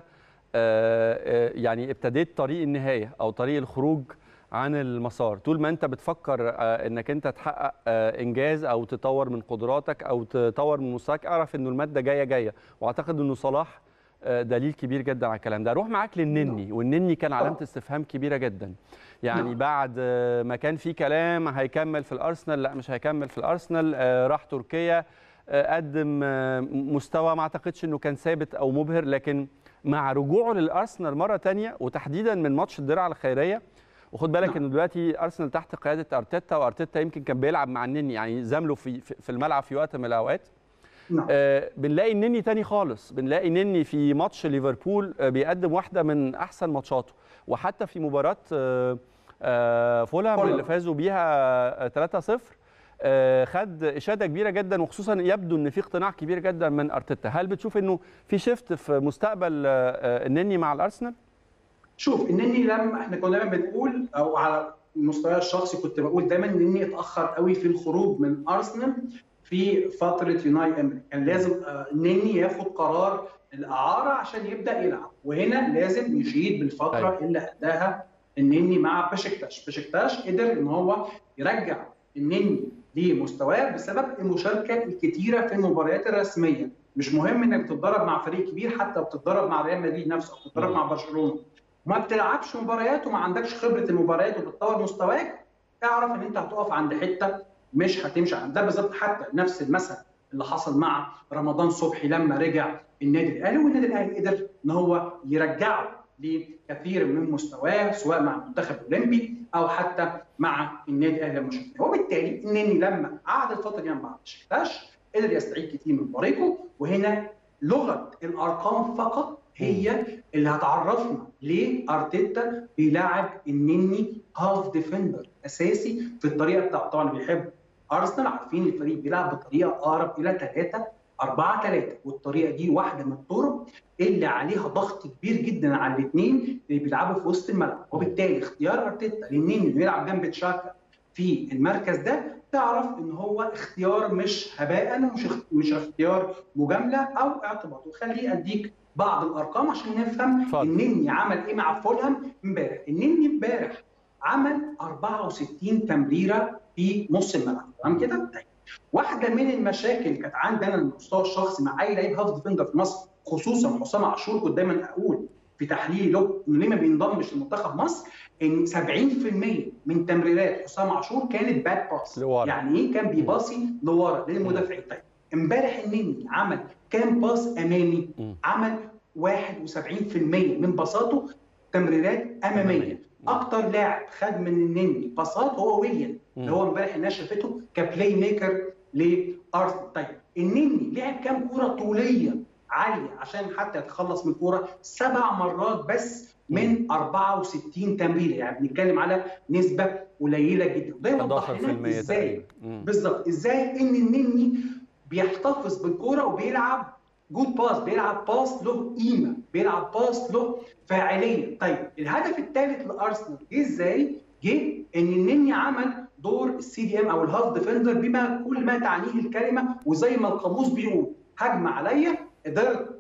يعني ابتديت طريق النهايه او طريق الخروج عن المسار. طول ما انت بتفكر انك انت تحقق انجاز او تطور من قدراتك او تطور من مستواك اعرف انه الماده جايه جايه. واعتقد انه صلاح دليل كبير جدا على الكلام ده. اروح معاك للنني، والنني كان علامه استفهام كبيره جدا. يعني بعد ما كان في كلام هيكمل في الارسنال، لا مش هيكمل في الارسنال، راح تركيا قدم مستوى ما اعتقدش انه كان ثابت او مبهر، لكن مع رجوعه للارسنال مره ثانيه وتحديدا من ماتش الدرع الخيريه، وخد بالك انه دلوقتي ارسنال تحت قياده ارتيتا، وارتيتا يمكن كان بيلعب مع النني يعني زمله في في الملعب في وقت من الاوقات. نعم. آه بنلاقي النني تاني خالص، بنلاقي النني في ماتش ليفربول آه بيقدم واحده من احسن ماتشاته، وحتى في مباراه آه آه فولهام اللي فازوا بيها ثلاثة صفر آه خد اشاده كبيره جدا، وخصوصا يبدو ان في اقتناع كبير جدا من ارتيتا. هل بتشوف انه في شيفت في مستقبل آه النني مع الارسنال؟ شوف النني لما احنا كنا دايما بنقول، او على المستوى الشخصي كنت بقول دايما ان النني اتاخر قوي في الخروج من ارسنال في فتره يوناي امري، كان لازم النني ياخد قرار الاعاره عشان يبدا يلعب، وهنا لازم يشيد بالفتره أي. اللي اداها النني مع بشكتاش. بشكتاش قدر ان هو يرجع النني لمستواه بسبب المشاركه الكثيره في المباريات الرسميه. مش مهم انك تتدرب مع فريق كبير، حتى لو بتتدرب مع ريال مدريد نفسه او بتتدرب مع برشلونه وما بتلعبش مباريات وما عندكش خبره المباريات وبتطور مستواك، اعرف ان انت هتقف عند حته مش هتمشي عندها. بالظبط حتى نفس المثل اللي حصل مع رمضان صبحي لما رجع النادي الاهلي، والنادي الاهلي قدر ان هو يرجعه لكثير من مستواه سواء مع المنتخب الاولمبي او حتى مع النادي الاهلي المشرف. وبالتالي النني لما قعد الفتره دي مع بشكتاش قدر يستعيد كتير من بريقه، وهنا لغه الارقام فقط هي اللي هتعرفنا ليه ارتيتا بيلاعب النني هاف ديفندر اساسي في الطريقه بتاعته. طبعا بيحب ارسنال، عارفين الفريق بيلعب بطريقه اقرب الى ثلاثة أربعة ثلاثة، والطريقه دي واحده من الطرق اللي عليها ضغط كبير جدا على الاثنين اللي بيلعبوا في وسط الملعب. وبالتالي اختيار ارتيتا للنني انه يلعب جنب تشاكا في المركز ده تعرف ان هو اختيار مش هباء، مش مش اختيار مجامله او اعتباط. وخليه اديك بعض الارقام عشان نفهم النني عمل ايه مع فولهام امبارح. النني امبارح عمل أربعة وستين تمريره في نص الملعب، تمام كده؟ واحده من المشاكل اللي كانت عندي انا على المستوى الشخصي مع اي لعيب هاف ديفندر في مصر، خصوصا حسام عاشور، كنت دايما اقول في تحليلي له انه ليه ما بينضمش لمنتخب مصر، ان سبعين بالمئة من تمريرات حسام عاشور كانت باد باس. يعني ايه؟ كان بيباصي لورا للمدافعين. طيب امبارح النني عمل كام باس امامي؟ عمل واحد وسبعين بالمئة من باصاته تمريرات اماميه. اكتر لاعب خد من النني باصات هو ويليام اللي هو امبارح الناس شافته كبلاي ميكر لارسنال. طيب النني لعب كام كوره طوليه عاليه عشان حتى يتخلص من الكوره؟ سبع مرات بس من أربعة وستين تمريره، يعني بنتكلم على نسبه قليله جدا. ده يوضح لنا ازاي بالظبط ازاي ان النني بيحتفظ بالكوره وبيلعب جود باس، بيلعب باس له قيمه، بيلعب باس له فاعليه. طيب الهدف الثالث لارسنال جه ازاي؟ جه ان النني عمل دور السي دي ام او الهاف ديفندر بما كل ما تعنيه الكلمه، وزي ما القاموس بيقول هجمه عليا قدرت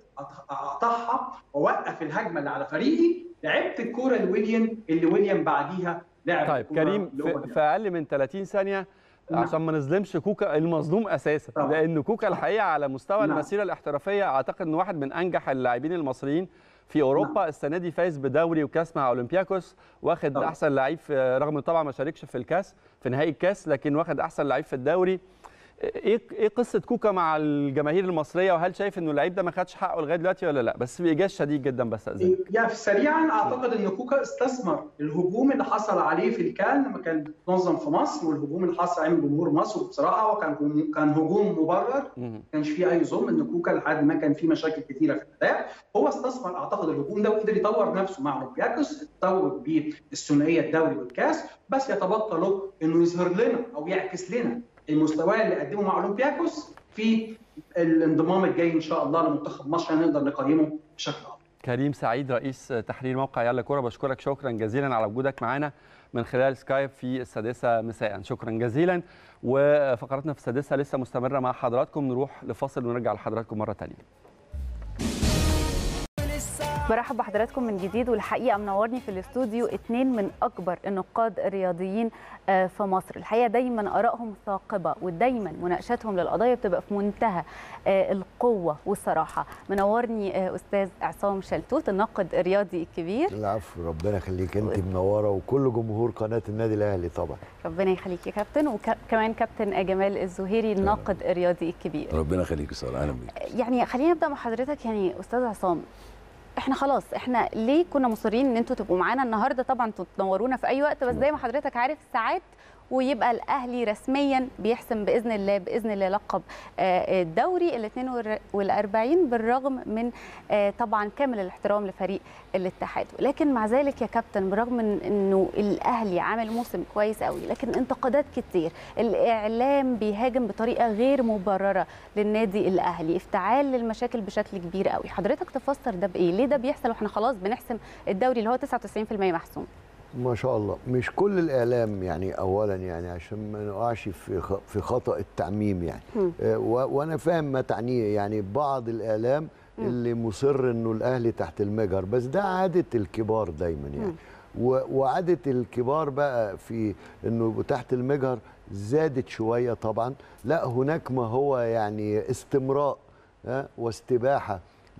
اقطعها واوقف الهجمه اللي على فريقي، لعبت الكوره لويليام اللي ويليام بعديها لعب. طيب كريم في, في اقل من ثلاثين ثانيه عشان ما نظلمش كوكا المظلوم اساسا، طبعا. لان كوكا الحقيقه على مستوى نعم. المسيره الاحترافيه اعتقد انه واحد من انجح اللاعبين المصريين في اوروبا. نعم. السنه دي فاز بدوري وكاس مع اولمبياكوس، واخد طبعا. احسن لعيب رغم طبعا ما شاركش في الكاس في نهائي الكاس، لكن واخد احسن لعيب في الدوري. ايه ايه قصه كوكا مع الجماهير المصريه، وهل شايف انه اللعيب ده ما خدش حقه لغايه دلوقتي ولا لا؟ بس بايجاز شديد جدا. بس أزاي؟ يعني سريعا اعتقد ان كوكا استثمر الهجوم اللي حصل عليه في الكان لما كان بيتنظم في مصر، والهجوم اللي حصل عليه من جمهور مصر، وبصراحه هو كان كان هجوم مبرر، ما كانش فيه اي ظلم ان كوكا لحد ما كان فيه مشاكل كثيره في الاداء. هو استثمر اعتقد الهجوم ده وقدر يطور نفسه مع اولمبياكوس، اتطور بالثنائيه الدوري والكاس، بس يتبقى له انه يظهر لنا او يعكس لنا المستوى اللي قدمه مع اولمبياكوس في الانضمام الجاي ان شاء الله لمنتخب مصر، نقدر نقيمه بشكل افضل. كريم سعيد رئيس تحرير موقع يلا كوره، بشكرك شكرا جزيلا على وجودك معنا من خلال سكايب في السادسه مساء. شكرا جزيلا. وفقراتنا في السادسه لسه مستمره مع حضراتكم، نروح لفاصل ونرجع لحضراتكم مره ثانيه. برحب بحضراتكم من جديد، والحقيقه منورني في الاستوديو اثنين من اكبر النقاد الرياضيين في مصر. الحقيقه دايما ارائهم ثاقبه، ودايما مناقشاتهم للقضايا بتبقى في منتهى القوه والصراحه. منورني استاذ عصام شلتوت الناقد الرياضي الكبير. العفو، ربنا يخليك، انت منوره وكل جمهور قناه النادي الاهلي طبعا. ربنا يخليك يا كابتن. وكمان كابتن جمال الزهيري الناقد الرياضي الكبير. ربنا يخليك يا ساره، اهلا بيك. يعني خلينا نبدا مع حضرتك. يعني استاذ عصام، احنا خلاص احنا ليه كنا مصرين ان انتوا تبقوا معانا النهارده؟ طبعا تنورونا في اي وقت، بس زي ما حضرتك عارف ساعات ويبقى الاهلي رسميا بيحسم باذن الله باذن الله لقب الدوري ال اثنين وأربعين، بالرغم من طبعا كامل الاحترام لفريق الاتحاد. لكن مع ذلك يا كابتن، بالرغم من انه الاهلي عامل موسم كويس قوي، لكن انتقادات كتير، الاعلام بيهاجم بطريقه غير مبرره للنادي الاهلي، افتعال للمشاكل بشكل كبير قوي. حضرتك تفسر ده بايه؟ ليه ليه ده بيحصل واحنا خلاص بنحسم الدوري اللي هو تسعة وتسعين بالمية محسوم؟ ما شاء الله. مش كل الاعلام يعني، اولا يعني عشان ما نقعش في في خطا التعميم يعني. آه وانا فاهم ما تعنيه يعني بعض الاعلام م. اللي مصر انه الاهلي تحت المجهر، بس ده عاده الكبار دايما يعني. م. وعاده الكبار بقى في انه تحت المجهر زادت شويه طبعا. لا، هناك ما هو يعني استمراء آه واستباحه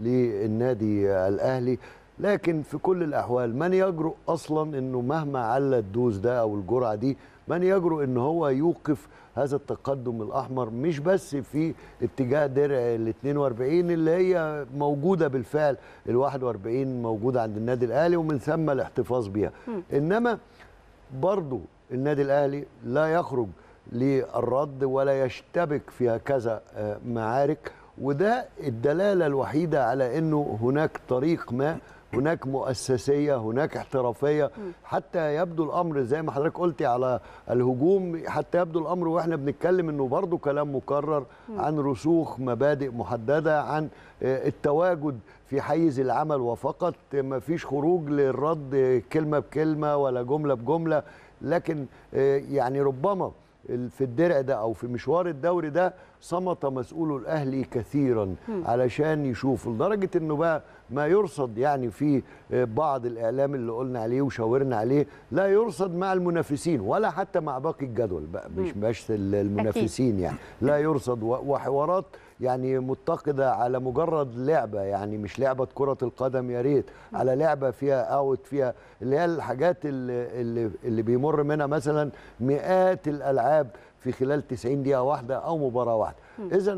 للنادي الاهلي. لكن في كل الأحوال من يجرؤ أصلا أنه مهما على الدوز ده أو الجرعة دي، من يجرؤ أنه هو يوقف هذا التقدم الأحمر، مش بس في اتجاه درع ال اثنين وأربعين اللي هي موجودة بالفعل، ال واحد وأربعين موجودة عند النادي الأهلي ومن ثم الاحتفاظ بها. إنما برضو النادي الأهلي لا يخرج للرد ولا يشتبك في هكذا معارك، وده الدلالة الوحيدة على أنه هناك طريق ما، هناك مؤسسية، هناك احترافية. حتى يبدو الأمر زي ما حضرتك قلتي على الهجوم، حتى يبدو الأمر وإحنا بنتكلم أنه برضو كلام مكرر عن رسوخ مبادئ محددة، عن التواجد في حيز العمل وفقط، ما فيش خروج للرد كلمة بكلمة ولا جملة بجملة. لكن يعني ربما في الدرع ده او في مشوار الدوري ده صمت مسؤول الاهلي كثيرا علشان يشوف، لدرجه انه بقى ما يرصد يعني في بعض الاعلام اللي قلنا عليه وشاورنا عليه لا يرصد مع المنافسين ولا حتى مع باقي الجدول بقى، مش بس المنافسين يعني لا يرصد، وحوارات يعني متقده على مجرد لعبه، يعني مش لعبه كره القدم يا ريت، على لعبه فيها اوت، فيها اللي هي الحاجات اللي اللي, اللي بيمر منها مثلا مئات الالعاب في خلال تسعين دقيقه واحده او مباراه واحده. اذا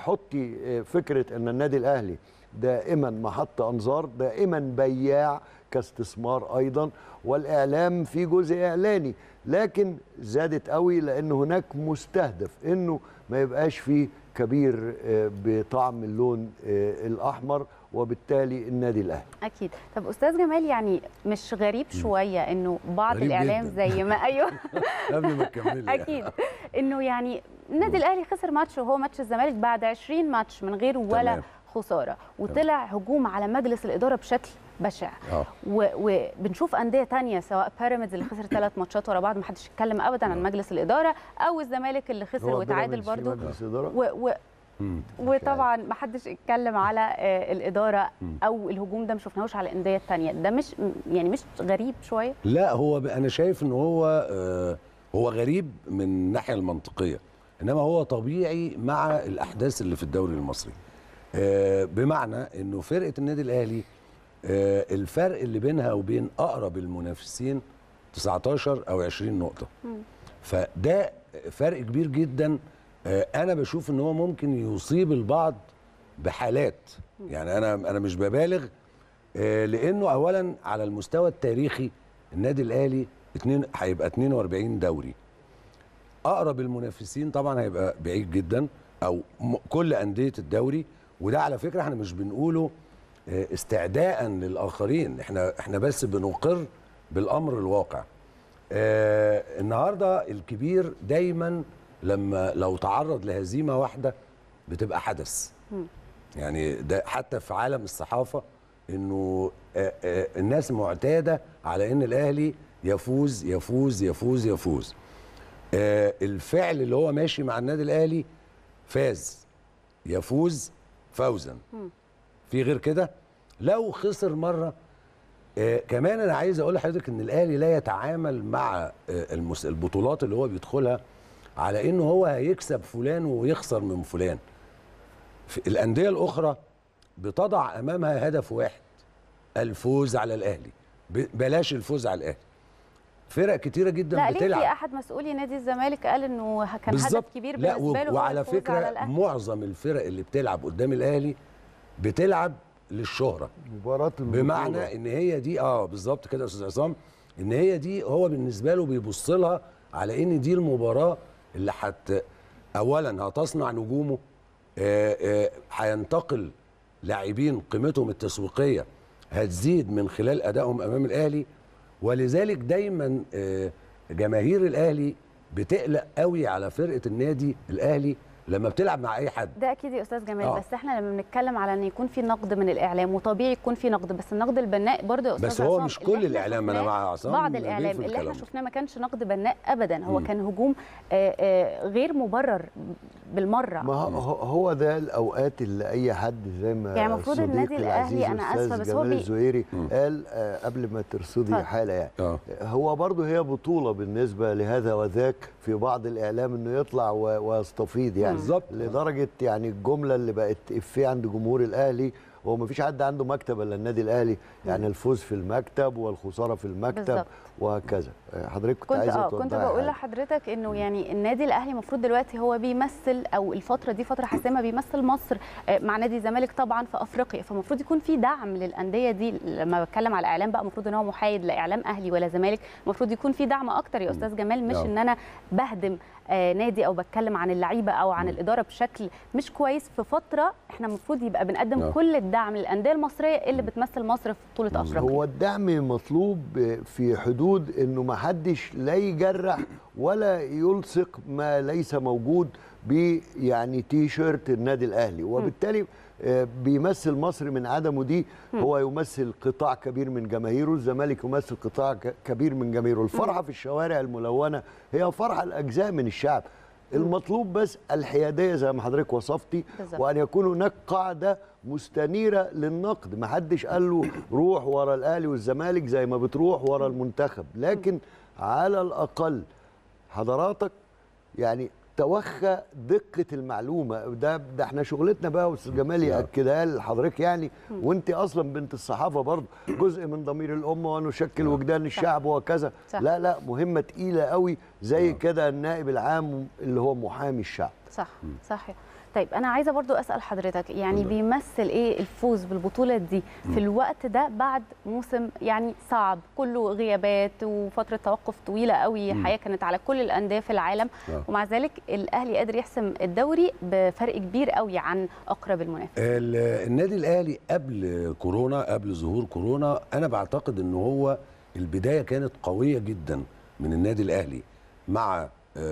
حطي فكره ان النادي الاهلي دائما محط انظار، دائما بياع كاستثمار ايضا، والاعلام في جزء اعلاني، لكن زادت قوي لان هناك مستهدف انه ما يبقاش فيه كبير بطعم اللون الاحمر، وبالتالي النادي الاهلي. اكيد. طب استاذ جمال، يعني مش غريب شويه انه بعض الاعلام جداً. زي ما ايوه قبل ما تكملي اكيد انه يعني النادي الاهلي خسر ماتش وهو ماتش الزمالك بعد عشرين ماتش من غير ولا تمام. خساره، وطلع هجوم على مجلس الاداره بشكل بشع. أوه. وبنشوف انديه ثانيه سواء بيراميدز اللي خسر ثلاث ماتشات ورا بعض ما حدش اتكلم ابدا أوه. عن مجلس الاداره، او الزمالك اللي خسر وتعادل برضه، و... و... وطبعا ما حدش اتكلم على الاداره او الهجوم ده ما شفناهوش على الانديه الثانيه. ده مش يعني مش غريب شويه؟ لا، هو انا شايف ان هو هو غريب من الناحيه المنطقيه، انما هو طبيعي مع الاحداث اللي في الدوري المصري. بمعنى انه فرقه النادي الاهلي الفرق اللي بينها وبين اقرب المنافسين تسعتاشر او عشرين نقطه، فده فرق كبير جدا. انا بشوف ان هو ممكن يصيب البعض بحالات، يعني انا انا مش ببالغ، لانه اولا على المستوى التاريخي النادي الاهلي اتنين هيبقى اتنين وأربعين دوري، اقرب المنافسين طبعا هيبقى بعيد جدا، او كل انديه الدوري، وده على فكره احنا مش بنقوله استعداء للاخرين، احنا احنا بس بنقر بالامر الواقع. اه النهارده الكبير دايما لما لو تعرض لهزيمه واحده بتبقى حدث. يعني ده حتى في عالم الصحافه انه اه اه الناس معتاده على ان الاهلي يفوز يفوز يفوز يفوز. اه الفعل اللي هو ماشي مع النادي الاهلي فاز يفوز فوزا، في غير كده؟ لو خسر مره آه كمان انا عايز اقول لحضرتك ان الاهلي لا يتعامل مع آه البطولات اللي هو بيدخلها على انه هو هيكسب فلان ويخسر من فلان. الانديه الاخرى بتضع امامها هدف واحد، الفوز على الاهلي، بلاش الفوز على الاهلي. فرق كتيره جدا لا بتلعب. لا، في احد مسؤولي نادي الزمالك قال انه كان هدف كبير بالنسبه له. وعلى فكره على معظم الفرق اللي بتلعب قدام الاهلي بتلعب للشهره، مباراه البطوله، بمعنى ان هي دي اه بالظبط كده يا استاذ عصام، ان هي دي هو بالنسبه له بيبص لها على ان دي المباراه اللي حت اولا هتصنع نجومه، هينتقل لاعبين قيمتهم التسويقيه هتزيد من خلال ادائهم امام الاهلي، ولذلك دايما جماهير الاهلي بتقلق قوي على فرقه النادي الاهلي لما بتلعب مع اي حد. ده اكيد يا استاذ جمال. آه. بس احنا لما بنتكلم على ان يكون في نقد من الاعلام، وطبيعي يكون في نقد، بس النقد البناء برضه يا استاذ بس هو عصام مش كل الاعلام، انا مع عصام بعض الاعلام اللي احنا شفناه ما كانش نقد بناء ابدا، هو م. كان هجوم آآ آآ غير مبرر بالمره. ما هو ده الاوقات اللي اي حد زي ما يعني المفروض النادي الاهلي، انا اسفه بس هو جمال الزهيري قال قبل ما ترصدي حاله يعني آه. هو برضه هي بطوله بالنسبه لهذا وذاك في بعض الاعلام انه يطلع ويستفيض يعني بالظبط، لدرجه يعني الجمله اللي بقت افيه عند جمهور الاهلي، هو ما فيش حد عنده مكتب الا النادي الاهلي، يعني الفوز في المكتب والخساره في المكتب بالزبط. وهكذا. حضرتك كنت, كنت عايزه اه كنت بقول لحضرتك انه يعني النادي الاهلي المفروض دلوقتي هو بيمثل، او الفتره دي فتره حاسمه بيمثل مصر مع نادي الزمالك طبعا في افريقيا، فالمفروض يكون في دعم للانديه دي. لما بتكلم على الاعلام بقى المفروض ان هو محايد، لا اعلام اهلي ولا زمالك، المفروض يكون في دعم اكتر يا استاذ جمال، مش ان انا بهدم آه نادي او بتكلم عن اللعيبه او عن الاداره بشكل مش كويس في فتره احنا المفروض يبقى بنقدم لا. كل الدعم للانديه المصريه اللي بتمثل مصر في بطوله افريقيا. هو الدعم مطلوب في حدود انه ما حدش لا يجرح ولا يلصق ما ليس موجود ب يعني تي شيرت النادي الاهلي، وبالتالي بيمثل مصر من عدمه دي. هو يمثل قطاع كبير من جماهيره، الزمالك يمثل قطاع كبير من جماهيره. الفرحه في الشوارع الملونه هي فرحه الاجزاء من الشعب. المطلوب بس الحياديه زي ما حضرتك وصفتي، وان يكون هناك قاعده مستنيره للنقد، ما حدش قال له روح ورا الاهلي والزمالك زي ما بتروح ورا المنتخب، لكن على الاقل حضراتك يعني توخى دقه المعلومه. ده ده احنا شغلتنا بقى، واستاذ جمال ياكدها لحضرتك يعني، وانت اصلا بنت الصحافه برضه، جزء من ضمير الامه ونشكل وجدان الشعب وكذا. لا لا مهمه تقيله قوي زي كده النائب العام اللي هو محامي الشعب. صح صح. طيب انا عايزه برضو اسال حضرتك، يعني بيمثل ايه الفوز بالبطوله دي في الوقت ده بعد موسم يعني صعب كله غيابات وفتره توقف طويله قوي، حقيقه كانت على كل الانديه في العالم، ومع ذلك الاهلي قادر يحسم الدوري بفرق كبير قوي عن اقرب المنافس. النادي الاهلي قبل كورونا، قبل ظهور كورونا، انا بعتقد ان هو البدايه كانت قويه جدا من النادي الاهلي مع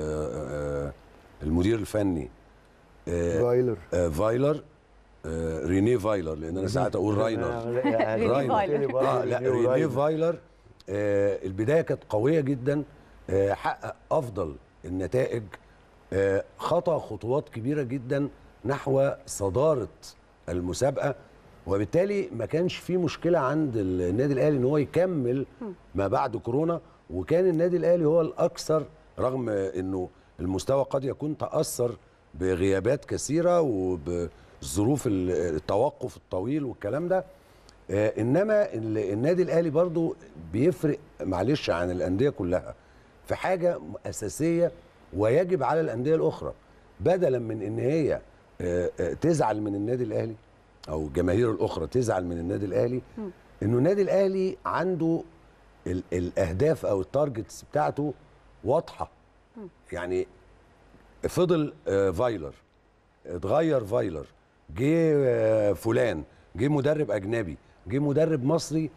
المدير الفني فايلر آه فايلر آه رينيه فايلر، لان انا ساعات اقول راينر راينر اه لا رينيه فايلر. آه البدايه كانت قويه جدا، آه حقق افضل النتائج، آه خطى خطوات كبيره جدا نحو صداره المسابقه، وبالتالي ما كانش في مشكله عند النادي الاهلي ان هو يكمل ما بعد كورونا. وكان النادي الاهلي هو الاكثر، رغم انه المستوى قد يكون تاثر بغيابات كثيره وبظروف التوقف الطويل والكلام ده، آه انما النادي الاهلي برضو بيفرق معلش عن الانديه كلها في حاجه اساسيه، ويجب على الانديه الاخرى بدلا من ان هي آه آه تزعل من النادي الاهلي او الجماهير الاخرى تزعل من النادي الاهلي، انه النادي الاهلي عنده الاهداف او التارجتس بتاعته واضحه. يعني فضل فايلر، اتغير فايلر، جه فلان، جه مدرب اجنبي، جه مدرب مصري،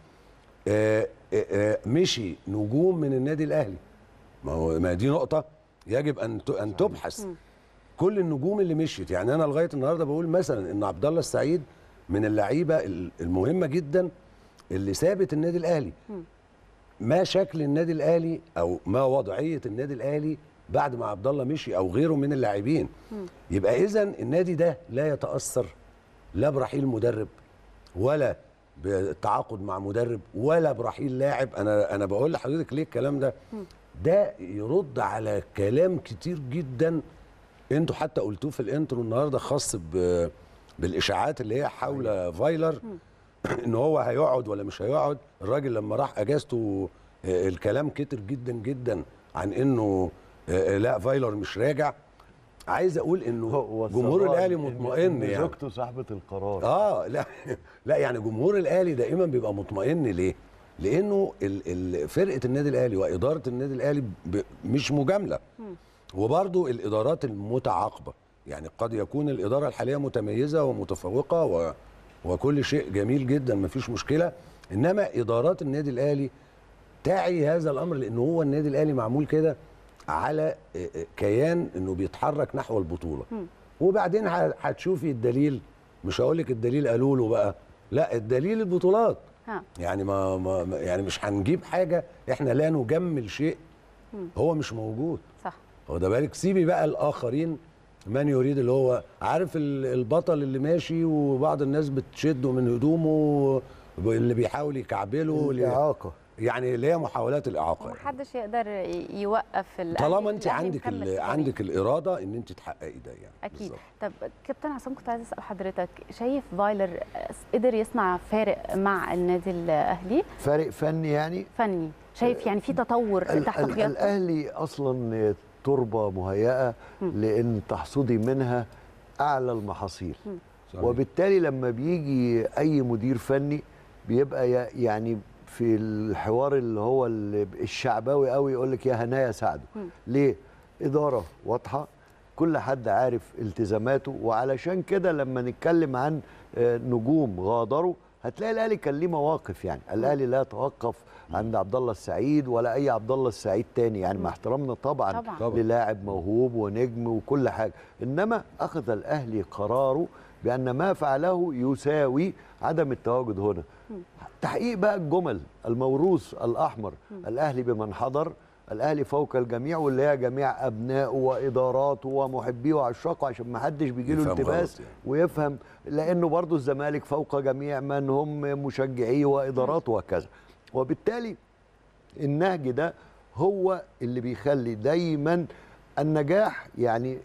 مشي نجوم من النادي الاهلي. ما هو ما دي نقطه يجب ان ان تبحث. كل النجوم اللي مشيت، يعني انا لغايه النهارده بقول مثلا ان عبد الله السعيد من اللعيبه المهمه جدا اللي سابت النادي الاهلي. ما شكل النادي الاهلي او ما وضعيه النادي الاهلي بعد ما عبد الله مشي او غيره من اللاعبين. يبقى اذا النادي ده لا يتاثر لا برحيل مدرب ولا بالتعاقد مع مدرب ولا برحيل لاعب. انا انا بقول لحضرتك ليه الكلام ده؟ ده يرد على كلام كتير جدا انتوا حتى قلتوه في الانترو النهارده، خاص بالاشاعات اللي هي حول فايلر ان هو هيقعد ولا مش هيقعد. الراجل لما راح اجازته الكلام كتر جدا جدا عن انه لا فايلر مش راجع. عايز اقول انه جمهور الاهلي مطمئن، يعني زوجته صاحبه القرار. اه لا لا يعني جمهور الاهلي دائما بيبقى مطمئن. ليه؟ لانه فرقه النادي الاهلي واداره النادي الاهلي مش مجامله، وبرضه الادارات المتعاقبه. يعني قد يكون الاداره الحاليه متميزه ومتفوقه و وكل شيء جميل جدا مفيش مشكله، انما ادارات النادي الاهلي تعي هذا الامر، لان هو النادي الاهلي معمول كده على كيان انه بيتحرك نحو البطوله. وبعدين هتشوفي الدليل. مش هقول لك الدليل قالوا له بقى، لا الدليل البطولات. ها. يعني ما, ما يعني مش هنجيب حاجه احنا لا نجمل شيء هو مش موجود. صح. هو ده بالك، سيبي بقى الاخرين من يريد، اللي هو عارف البطل اللي ماشي وبعض الناس بتشده من هدومه، اللي بيحاول يكعبله، الاعاقه، يعني اللي هي محاولات الاعاقه. محدش يعني يقدر يوقف طالما انت عندك عندك الاراده ان انت تحققي ده يعني. اكيد بالزبط. طب كابتن عصام، كنت عايز اسال حضرتك، شايف فايلر قدر يصنع فارق مع النادي الاهلي؟ فارق فني يعني؟ فني، شايف يعني في تطور تحت قيادته؟ الاهلي اصلا تربه مهيئه لان تحصدي منها اعلى المحاصيل، وبالتالي لما بيجي اي مدير فني بيبقى يعني في الحوار اللي هو الشعبوي قوي يقول لك يا هنايا ساعده. ليه؟ اداره واضحه، كل حد عارف التزاماته، وعلشان كده لما نتكلم عن نجوم غادروا هتلاقي الاهلي كان ليه مواقف. يعني الاهلي لا يتوقف عند عبد الله السعيد ولا اي عبد الله السعيد تاني، يعني مع احترامنا طبعا, طبعا للاعب موهوب ونجم وكل حاجه، انما اخذ الاهلي قراره بان ما فعله يساوي عدم التواجد هنا. تحقيق بقى الجمل الموروث الاحمر، الاهلي بمن حضر، الاهلي فوق الجميع، واللي هي جميع ابنائه واداراته ومحبيه وعشاقه، عشان ما حدش بيجي له التباس يعني. ويفهم، لانه برضه الزمالك فوق جميع من هم مشجعيه واداراته وكذا. وبالتالي النهج ده هو اللي بيخلي دايما النجاح يعني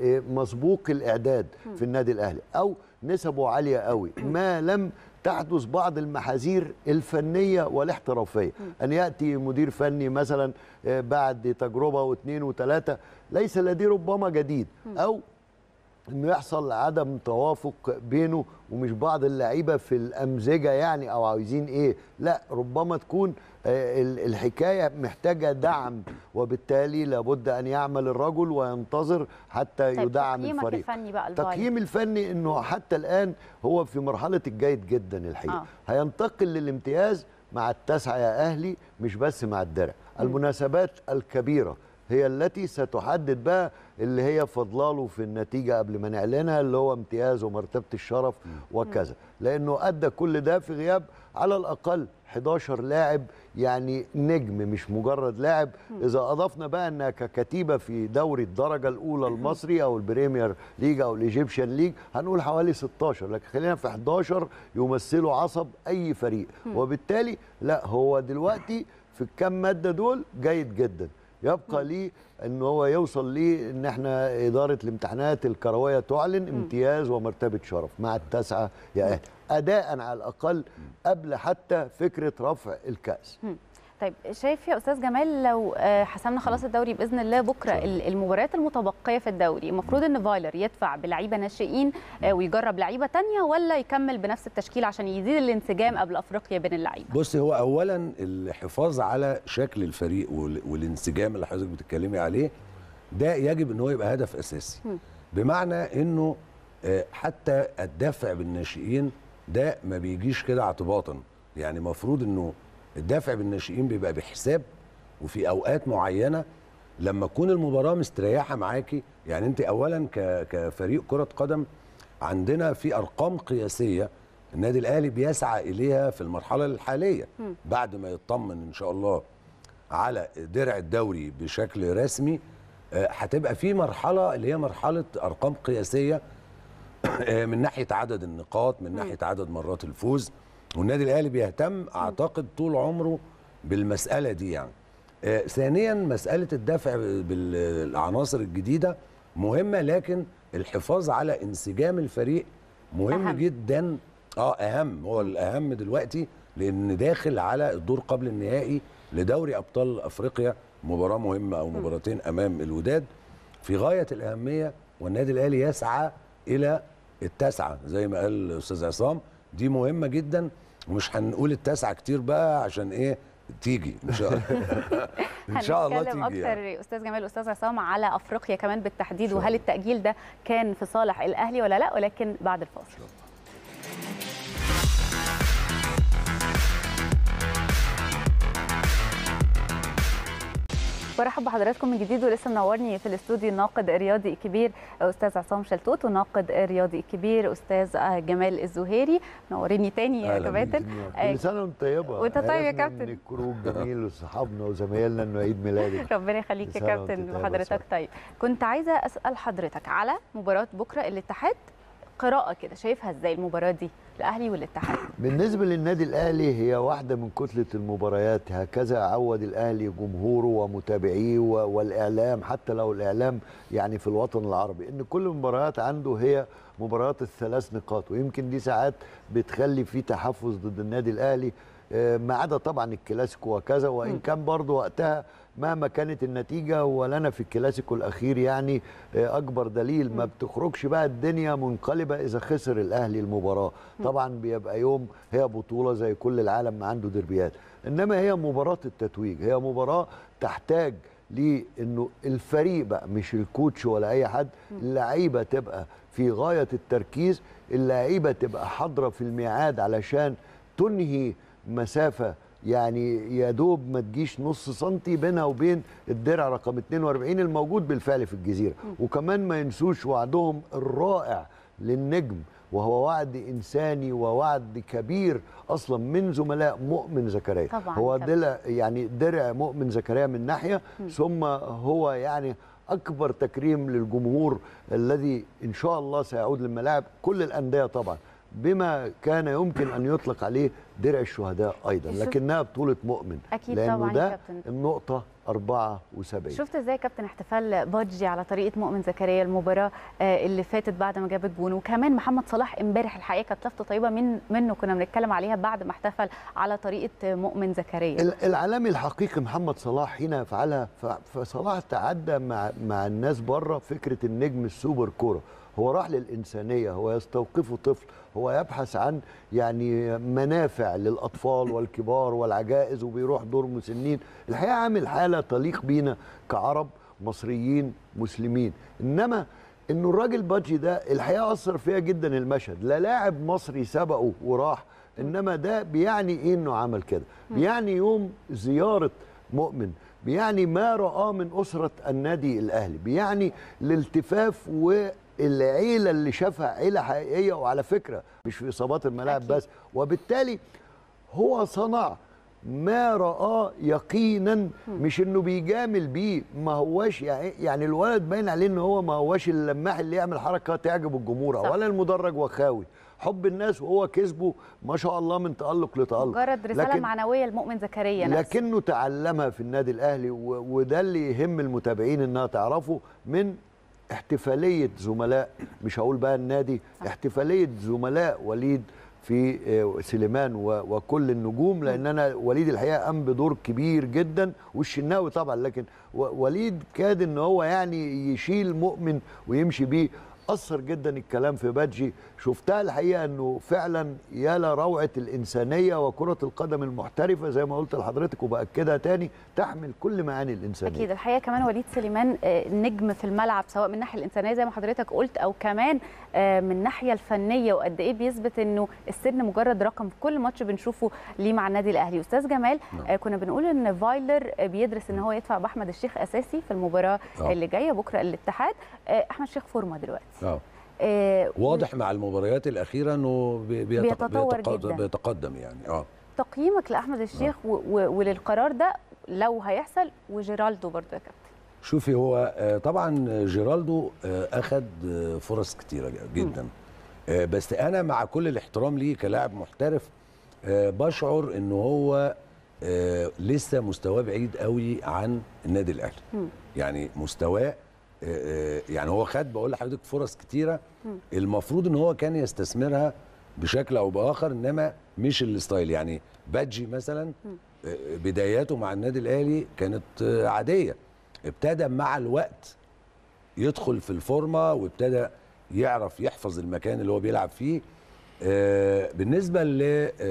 مسبوق الاعداد في النادي الاهلي، او نسبه عاليه قوي ما لم تحدث بعض المحاذير الفنيه والاحترافيه. ان ياتي مدير فني مثلا بعد تجربه واثنين وثلاثه ليس لديه ربما جديد، او انه يحصل عدم توافق بينه ومش بعض اللعيبه في الامزجه يعني، او عايزين ايه، لا ربما تكون الحكايه محتاجه دعم، وبالتالي لابد ان يعمل الرجل وينتظر حتى طيب يدعم الفريق. الفني بقى التقييم الفني انه حتى الان هو في مرحله الجيد جدا الحقيقه. آه. هينتقل للامتياز مع التاسعه يا اهلي، مش بس مع الدرع. المناسبات الكبيره هي التي ستحدد بقى اللي هي فضلاله في النتيجه قبل ما نعلنها، اللي هو امتياز ومرتبه الشرف وكذا، لانه ادى كل ده في غياب على الاقل حداشر لاعب، يعني نجم مش مجرد لاعب. اذا اضفنا بقى انها ككتيبه في دوري الدرجه الاولى المصري او البريمير ليج او الايجيبشن ليج هنقول حوالي ستاشر، لكن خلينا في حداشر يمثلوا عصب اي فريق. وبالتالي لا، هو دلوقتي في الكام ماده دول جيد جدا. يبقى ليه ان هو يوصل ليه ان احنا اداره الامتحانات الكرويه تعلن امتياز ومرتبه شرف مع التاسعه يا اهلي، اداء على الاقل قبل حتى فكره رفع الكاس. طيب شايف يا استاذ جمال، لو حسمنا خلاص الدوري باذن الله بكره، المباريات المتبقيه في الدوري المفروض ان فايلر يدفع بلعيبه ناشئين ويجرب لعيبه ثانيه، ولا يكمل بنفس التشكيل عشان يزيد الانسجام قبل افريقيا بين اللعيبه؟ بص، هو اولا الحفاظ على شكل الفريق والانسجام اللي حضرتك بتتكلمي عليه ده يجب ان هو يبقى هدف اساسي. م. بمعنى انه حتى الدفع بالناشئين ده ما بيجيش كده اعتباطا، يعني المفروض انه الدافع بالناشئين بيبقى بحساب، وفي اوقات معينه لما تكون المباراه مستريحه معاكي. يعني انت اولا كفريق كره قدم عندنا في ارقام قياسيه النادي الاهلي بيسعى اليها في المرحله الحاليه، م. بعد ما يطمن ان شاء الله على درع الدوري بشكل رسمي، هتبقى في مرحله اللي هي مرحله ارقام قياسيه من ناحيه عدد النقاط، من ناحيه عدد مرات الفوز، والنادي الاهلي بيهتم اعتقد طول عمره بالمساله دي. يعني آه ثانيا مساله الدفع بالعناصر الجديده مهمه، لكن الحفاظ على انسجام الفريق مهم أهم. جدا. اه اهم، هو الاهم دلوقتي، لان داخل على الدور قبل النهائي لدوري ابطال افريقيا، مباراه مهمه او مباراتين امام الوداد في غايه الاهميه، والنادي الاهلي يسعى الى التاسعه زي ما قال الاستاذ عصام. دي مهمه جدا، ومش هنقول التاسعه كتير بقى عشان ايه تيجي ان شاء الله. ان شاء الله تيجي. هنتكلم اكتر يعني. استاذ جمال واستاذ عصام على افريقيا كمان بالتحديد، وهل التاجيل ده كان في صالح الاهلي ولا لا، ولكن بعد الفاصل. برحب بحضراتكم من جديد، ولسه منورني في الاستوديو الناقد الرياضي الكبير استاذ عصام شلتوت والناقد الرياضي الكبير استاذ جمال الزهيري. منوريني تاني يا كباتن. كل سنه وانت طيبه. وانت طيب يا كابتن. من الكروب جميل وصحابنا وزمايلنا انه عيد ميلادك. ربنا يخليك يا كابتن وحضرتك طيب. كنت عايزه اسال حضرتك على مباراه بكره الاتحاد، قراءه كده شايفها ازاي المباراه دي الاهلي والاتحاد؟ بالنسبه للنادي الاهلي هي واحده من كتله المباريات، هكذا عود الاهلي جمهوره ومتابعيه والاعلام، حتى لو الاعلام يعني في الوطن العربي، ان كل المباريات عنده هي مباريات الثلاث نقاط، ويمكن دي ساعات بتخلي في تحفز ضد النادي الاهلي، ما عدا طبعا الكلاسيكو وكذا، وان كان برضه وقتها مهما كانت النتيجه، ولنا في الكلاسيكو الاخير يعني اكبر دليل ما بتخرجش بقى الدنيا منقلبه اذا خسر الاهلي المباراه. طبعا بيبقى يوم هي بطوله زي كل العالم ما عنده دربيات، انما هي مباراه التتويج، هي مباراه تحتاج لانه الفريق بقى مش الكوتش ولا اي حد، اللعيبه تبقى في غايه التركيز، اللعيبه تبقى حاضره في الميعاد علشان تنهي مسافه يعني يا دوب ما تجيش نص سنتي بينها وبين الدرع رقم اتنين واربعين الموجود بالفعل في الجزيره. وكمان ما ينسوش وعدهم الرائع للنجم، وهو وعد انساني ووعد كبير اصلا من زملاء مؤمن زكريا. هو درع يعني درع مؤمن زكريا من ناحيه، ثم هو يعني اكبر تكريم للجمهور الذي ان شاء الله سيعود للملاعب، كل الانديه طبعا، بما كان يمكن ان يطلق عليه درع الشهداء ايضا، لكنها بطوله مؤمن اكيد لانه طبعا ده يا كابتن. النقطه أربعة وسبعين. شفت ازاي يا كابتن احتفال بادجي على طريقه مؤمن زكريا المباراه اللي فاتت بعد ما جاب الجون، وكمان محمد صلاح امبارح الحقيقه كانت لفته طيبه من منه كنا بنتكلم عليها بعد ما احتفل على طريقه مؤمن زكريا. العالمي الحقيقي محمد صلاح حين يفعلها، فصلاح تعدى مع مع الناس بره فكره النجم السوبر كوره، هو راح للإنسانية، هو يستوقفه طفل، هو يبحث عن يعني منافع للأطفال والكبار والعجائز، وبيروح دور مسنين، الحقيقة عامل حالة تليق بينا كعرب مصريين مسلمين. إنما إنه الراجل بادجي ده الحقيقة أثر فيها جدا المشهد، لا لاعب مصري سبقه وراح، إنما ده بيعني إيه إنه عمل كده؟ بيعني يوم زيارة مؤمن، بيعني ما رآه من أسرة النادي الأهلي، بيعني الالتفاف و العيله اللي شافها عيله حقيقيه، وعلى فكره مش في اصابات الملاعب بس، وبالتالي هو صنع ما رآه يقينا، مش انه بيجامل بيه، ما هواش يعني الولد باين عليه ان هو ما هواش اللماح اللي يعمل حركه تعجب الجمهور ولا المدرج وخاوي حب الناس، وهو كسبه ما شاء الله من تألق لتألق، مجرد رساله لكن معنويه لمؤمن زكريا نفسه، لكنه تعلمها في النادي الاهلي، وده اللي يهم المتابعين انها تعرفه من احتفاليه زملاء، مش هقول بقى النادي، احتفاليه زملاء وليد في سليمان وكل النجوم، لان انا وليد الحقيقه قام بدور كبير جدا، والشناوي طبعا، لكن وليد كاد ان هو يعني يشيل مؤمن ويمشي بيه. أثر جدا الكلام في بادجي، شفتها الحقيقه انه فعلا يا لروعه الانسانيه وكره القدم المحترفه زي ما قلت لحضرتك وباكدها تاني، تحمل كل معاني الانسانيه. اكيد الحقيقه كمان وليد سليمان نجم في الملعب، سواء من الناحيه الانسانيه زي ما حضرتك قلت، او كمان من الناحيه الفنيه، وقد ايه بيثبت انه السن مجرد رقم في كل ماتش بنشوفه ليه مع النادي الاهلي. استاذ جمال، نعم. كنا بنقول ان فايلر بيدرس ان هو يدفع باحمد الشيخ اساسي في المباراه أوه. اللي جايه بكره الاتحاد. احمد الشيخ فورمه دلوقتي اه آه واضح مع المباريات الاخيره انه بيتطور بيتقدم جدا بيتقدم يعني. اه تقييمك لاحمد الشيخ آه. وللقرار ده لو هيحصل، وجيرالدو برضه يا كابتن؟ شوفي، هو آه طبعا جيرالدو آه اخذ آه فرص كتيره جدا، آه بس انا مع كل الاحترام ليه كلاعب محترف، آه بشعر انه هو آه لسه مستواه بعيد قوي عن النادي الاهلي. م. يعني مستواه يعني هو خد بقول لحضرتك فرص كتيره، المفروض ان هو كان يستثمرها بشكل او باخر، انما مش الستايل. يعني بادجي مثلا بداياته مع النادي الاهلي كانت عاديه، ابتدى مع الوقت يدخل في الفورمه وابتدى يعرف يحفظ المكان اللي هو بيلعب فيه. بالنسبه ل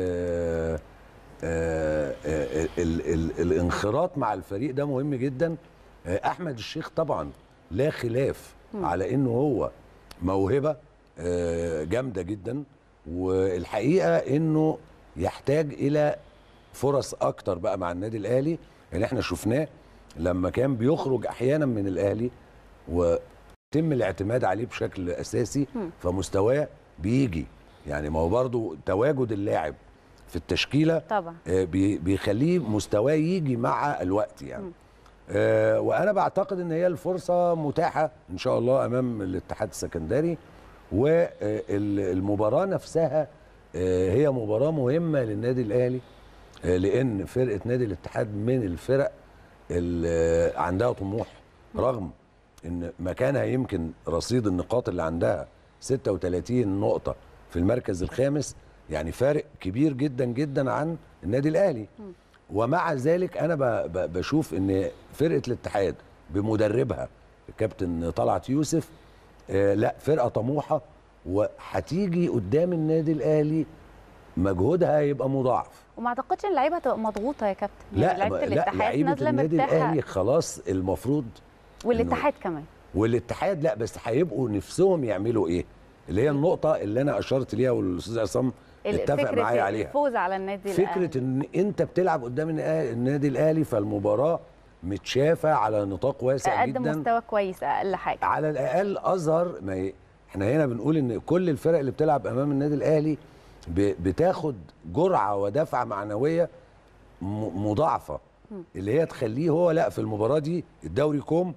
الانخراط مع الفريق ده مهم جدا. احمد الشيخ طبعا لا خلاف م. على انه هو موهبه جامده جدا، والحقيقه انه يحتاج الى فرص اكتر بقى مع النادي الاهلي. يعني احنا شفناه لما كان بيخرج احيانا من الاهلي ويتم الاعتماد عليه بشكل اساسي فمستواه بيجي. يعني ما هو برضو تواجد اللاعب في التشكيله طبعا بيخليه مستواه يجي مع الوقت يعني. م. آه وانا بعتقد ان هي الفرصه متاحه ان شاء الله امام الاتحاد السكندري، والمباراه نفسها آه هي مباراه مهمه للنادي الاهلي، آه لان فرقه نادي الاتحاد من الفرق اللي عندها طموح، رغم ان مكانها يمكن رصيد النقاط اللي عندها ستة وثلاثين نقطه في المركز الخامس، يعني فارق كبير جدا جدا عن النادي الاهلي. م. ومع ذلك انا بشوف ان فرقه الاتحاد بمدربها الكابتن طلعت يوسف آه لا فرقه طموحه، وهتيجي قدام النادي الاهلي مجهودها يبقى مضاعف. وما اعتقدش ان اللعيبه هتبقى مضغوطه يا كابتن. لا يعني لعيبه الاتحاد نازله النادي الاهلي خلاص المفروض، والاتحاد كمان والاتحاد لا بس هيبقوا نفسهم يعملوا ايه، اللي هي النقطه اللي انا اشرت ليها والاستاذ عصام اتفق معايا عليها، الفوز على النادي فكرة الاهلي. فكره ان انت بتلعب قدام النادي الاهلي فالمباراه متشافه على نطاق واسع أقدم جدا، مستوى كويس اقل حاجه، على الاقل اظهر ما ي... احنا هنا بنقول ان كل الفرق اللي بتلعب امام النادي الاهلي ب... بتاخد جرعه ودفعه معنويه م... مضاعفه، م. اللي هي تخليه هو لا في المباراه دي الدوري كوم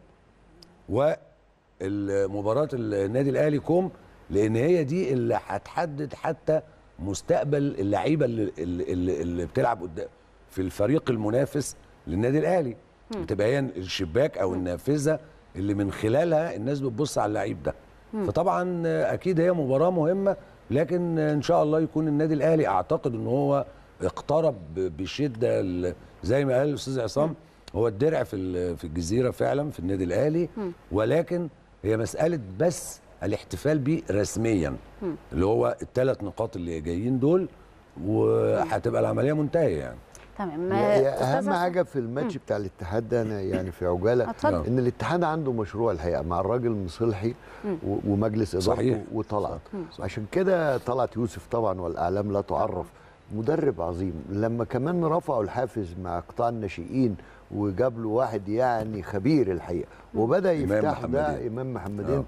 والمباراه النادي الاهلي كوم، لان هي دي اللي هتحدد حتى مستقبل اللعيبه اللي, اللي, اللي بتلعب قدام في الفريق المنافس للنادي الاهلي، بتبقى هي الشباك او النافذه اللي من خلالها الناس بتبص على اللعيب ده. م. فطبعا اكيد هي مباراه مهمه، لكن ان شاء الله يكون النادي الاهلي اعتقد ان هو اقترب بشده زي ما قال الاستاذ عصام، هو الدرع في في الجزيره فعلا في النادي الاهلي، م. ولكن هي مساله بس الاحتفال بيه رسميا، م. اللي هو الثلاث نقاط اللي جايين دول، وهتبقى العمليه منتهيه يعني. تمام. اهم حاجه في الماتش بتاع الاتحاد ده انا يعني في عجاله أتفضل. ان الاتحاد عنده مشروع الحقيقه مع الراجل مصلحي ومجلس ادارته وطلعت، عشان كده طلعت يوسف طبعا والاعلام لا تعرف مدرب عظيم. لما كمان رفعوا الحافز مع قطاع الناشئين وجاب له واحد يعني خبير الحقيقه وبدا يفتح ده امام محمدين،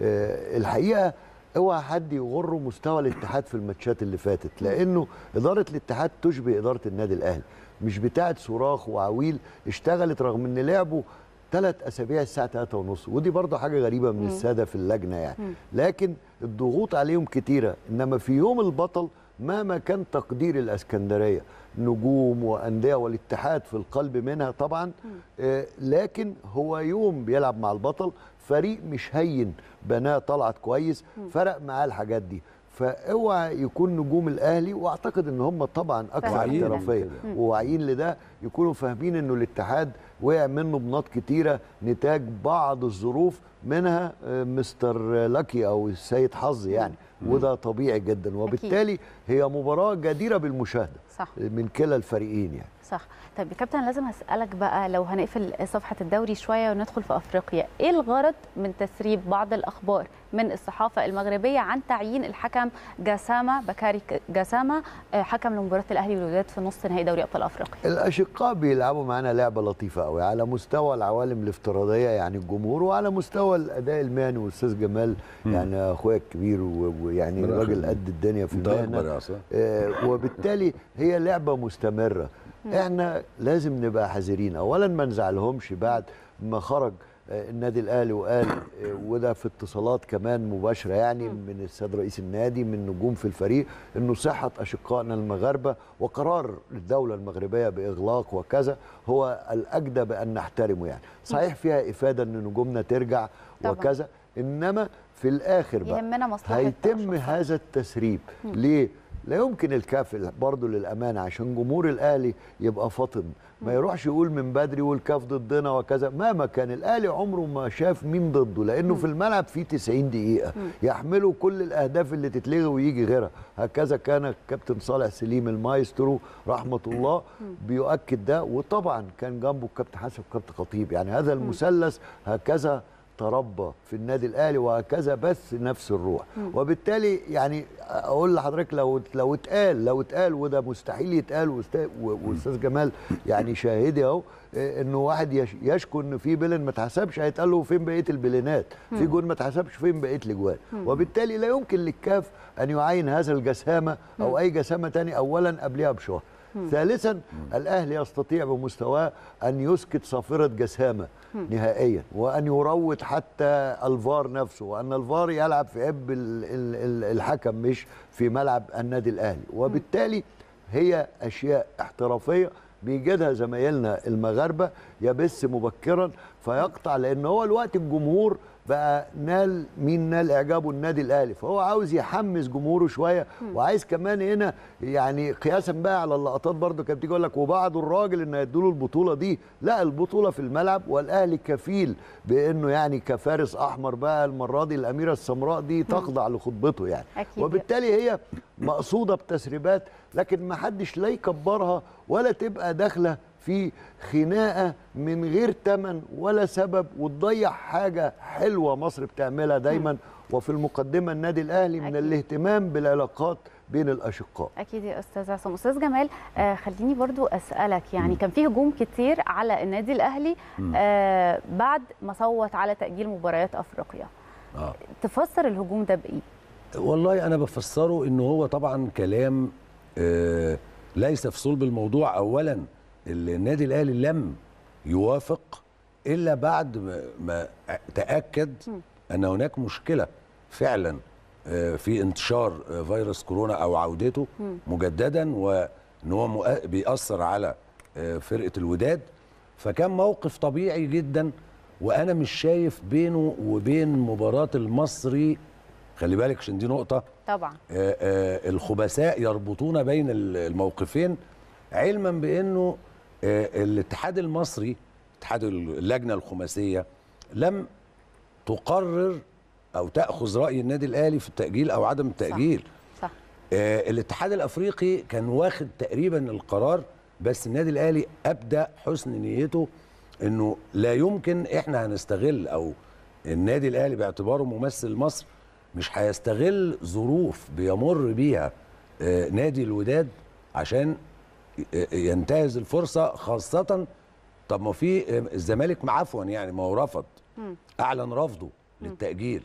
آه الحقيقه اوعى حد يغره مستوى الاتحاد في الماتشات اللي فاتت، لانه اداره الاتحاد تشبه اداره النادي الاهلي، مش بتاعه صراخ وعويل، اشتغلت رغم ان لعبوا ثلاث اسابيع الساعه ثلاثة ونص، ودي برضه حاجه غريبه من الساده في اللجنه يعني، لكن الضغوط عليهم كتيره. انما في يوم البطل مهما كان تقدير الاسكندريه نجوم وانديه والاتحاد في القلب منها طبعا، آه لكن هو يوم بيلعب مع البطل، فريق مش هين بناه طلعت كويس، فرق معاه الحاجات دي، فاوعى يكون نجوم الاهلي، واعتقد ان هم طبعا اكثر احترافيه وواعيين لده، يكونوا فاهمين انه الاتحاد وقع منه بنات كتيره نتاج بعض الظروف، منها مستر لاكي او السيد حظ يعني، وده طبيعي جدا، وبالتالي هي مباراه جديره بالمشاهده صح من كلا الفريقين يعني. صح. طيب يا كابتن لازم اسالك بقى، لو هنقفل صفحه الدوري شويه وندخل في افريقيا، ايه الغرض من تسريب بعض الاخبار من الصحافه المغربيه عن تعيين الحكم جسامه بكاري جسامه حكم لمباراه الاهلي والوداد في نص نهائي دوري ابطال افريقيا؟ الاشقاء بيلعبوا معانا لعبه لطيفه قوي على مستوى العوالم الافتراضيه يعني الجمهور، وعلى مستوى الاداء المهني، والاستاذ جمال يعني اخويا الكبير ويعني راجل قد الدنيا في المهنه، آه وبالتالي هي لعبه مستمره. احنا لازم نبقى حذرين، اولا ما نزعلهمش بعد ما خرج النادي الاهلي وقال، وده في اتصالات كمان مباشره يعني من السيد رئيس النادي من نجوم في الفريق، انه صحه اشقائنا المغاربه وقرار الدوله المغربيه باغلاق وكذا هو الاجدى بان نحترمه يعني. صحيح فيها افاده ان نجومنا ترجع وكذا، انما في الاخر بقى هيتم هذا التسريب. ليه؟ لا يمكن الكاف برضه للامانه عشان جمهور الاهلي يبقى فطن، ما يروحش يقول من بدري والكاف ضدنا وكذا، مهما كان الاهلي عمره ما شاف مين ضده، لانه في الملعب فيه تسعين دقيقه يحملوا كل الاهداف اللي تتلغي ويجي غيرها. هكذا كان الكابتن صالح سليم المايسترو رحمه الله بيؤكد ده، وطبعا كان جنبه الكابتن حسن والكابتن خطيب، يعني هذا المثلث هكذا تربى في النادي الاهلي وهكذا، بس نفس الروح. وبالتالي يعني اقول لحضرتك لو لو اتقال لو اتقال وده مستحيل يتقال، واستاذ جمال يعني شاهدي اهو، انه واحد يشكو ان في بلن ما اتحسبش، هيتقال له فين بقيه البلينات؟ في جون ما اتحسبش، فين بقيه الاجوان؟ وبالتالي لا يمكن للكاف ان يعين هذا الجسامه او اي جسامه ثاني اولا قبلها بشهر. ثالثا الاهلي يستطيع بمستواه ان يسكت صافره جسامه نهائيا، وان يروض حتى الفار نفسه، وان الفار يلعب في عب الحكم مش في ملعب النادي الاهلي. وبالتالي هي اشياء احترافيه بيجدها زمايلنا المغاربه، يبث مبكرا فيقطع، لان هو الوقت الجمهور بقى نال مين نال اعجابه النادي الاهلي، فهو عاوز يحمس جمهوره شويه، وعايز كمان هنا يعني قياسا بقى على اللقطات برضه كانت بتيجي يقول لك وبعضوا الراجل ان هيدوا له البطوله دي، لا البطوله في الملعب، والاهلي كفيل بانه يعني كفارس احمر بقى المره دي الاميره السمراء دي تخضع لخطبته يعني. أكيد. وبالتالي هي مقصوده بتسريبات، لكن ما حدش لا يكبرها ولا تبقى داخله في خناقه من غير ثمن ولا سبب، وتضيع حاجه حلوه مصر بتعملها دايما، م. وفي المقدمه النادي الاهلي من أكيد. الاهتمام بالعلاقات بين الاشقاء. اكيد يا استاذ عصام. استاذ جمال، آه خليني برضو اسالك، يعني م. كان فيه هجوم كتير على النادي الاهلي آه بعد ما صوت على تاجيل مباريات افريقيا. آه. تفسر الهجوم ده بايه؟ والله انا بفسره انه هو طبعا كلام آه ليس في صلب الموضوع. اولا النادي الاهلي لم يوافق الا بعد ما تاكد ان هناك مشكله فعلا في انتشار فيروس كورونا او عودته مجددا، وان هو بيأثر على فرقه الوداد. فكان موقف طبيعي جدا، وانا مش شايف بينه وبين مباراه المصري، خلي بالك عشان دي نقطه طبعا الخبثاء يربطون بين الموقفين، علما بانه الاتحاد المصري، اتحاد اللجنه الخماسيه، لم تقرر او تاخذ راي النادي الاهلي في التاجيل او عدم التاجيل. صح. صح. آه الاتحاد الافريقي كان واخد تقريبا القرار، بس النادي الاهلي ابدى حسن نيته انه لا يمكن احنا هنستغل، او النادي الاهلي باعتباره ممثل مصر مش هيستغل ظروف بيمر بيها آه نادي الوداد عشان ينتهز الفرصه، خاصه طب ما في الزمالك معفوا يعني ما هو رفض، اعلن رفضه للتاجيل.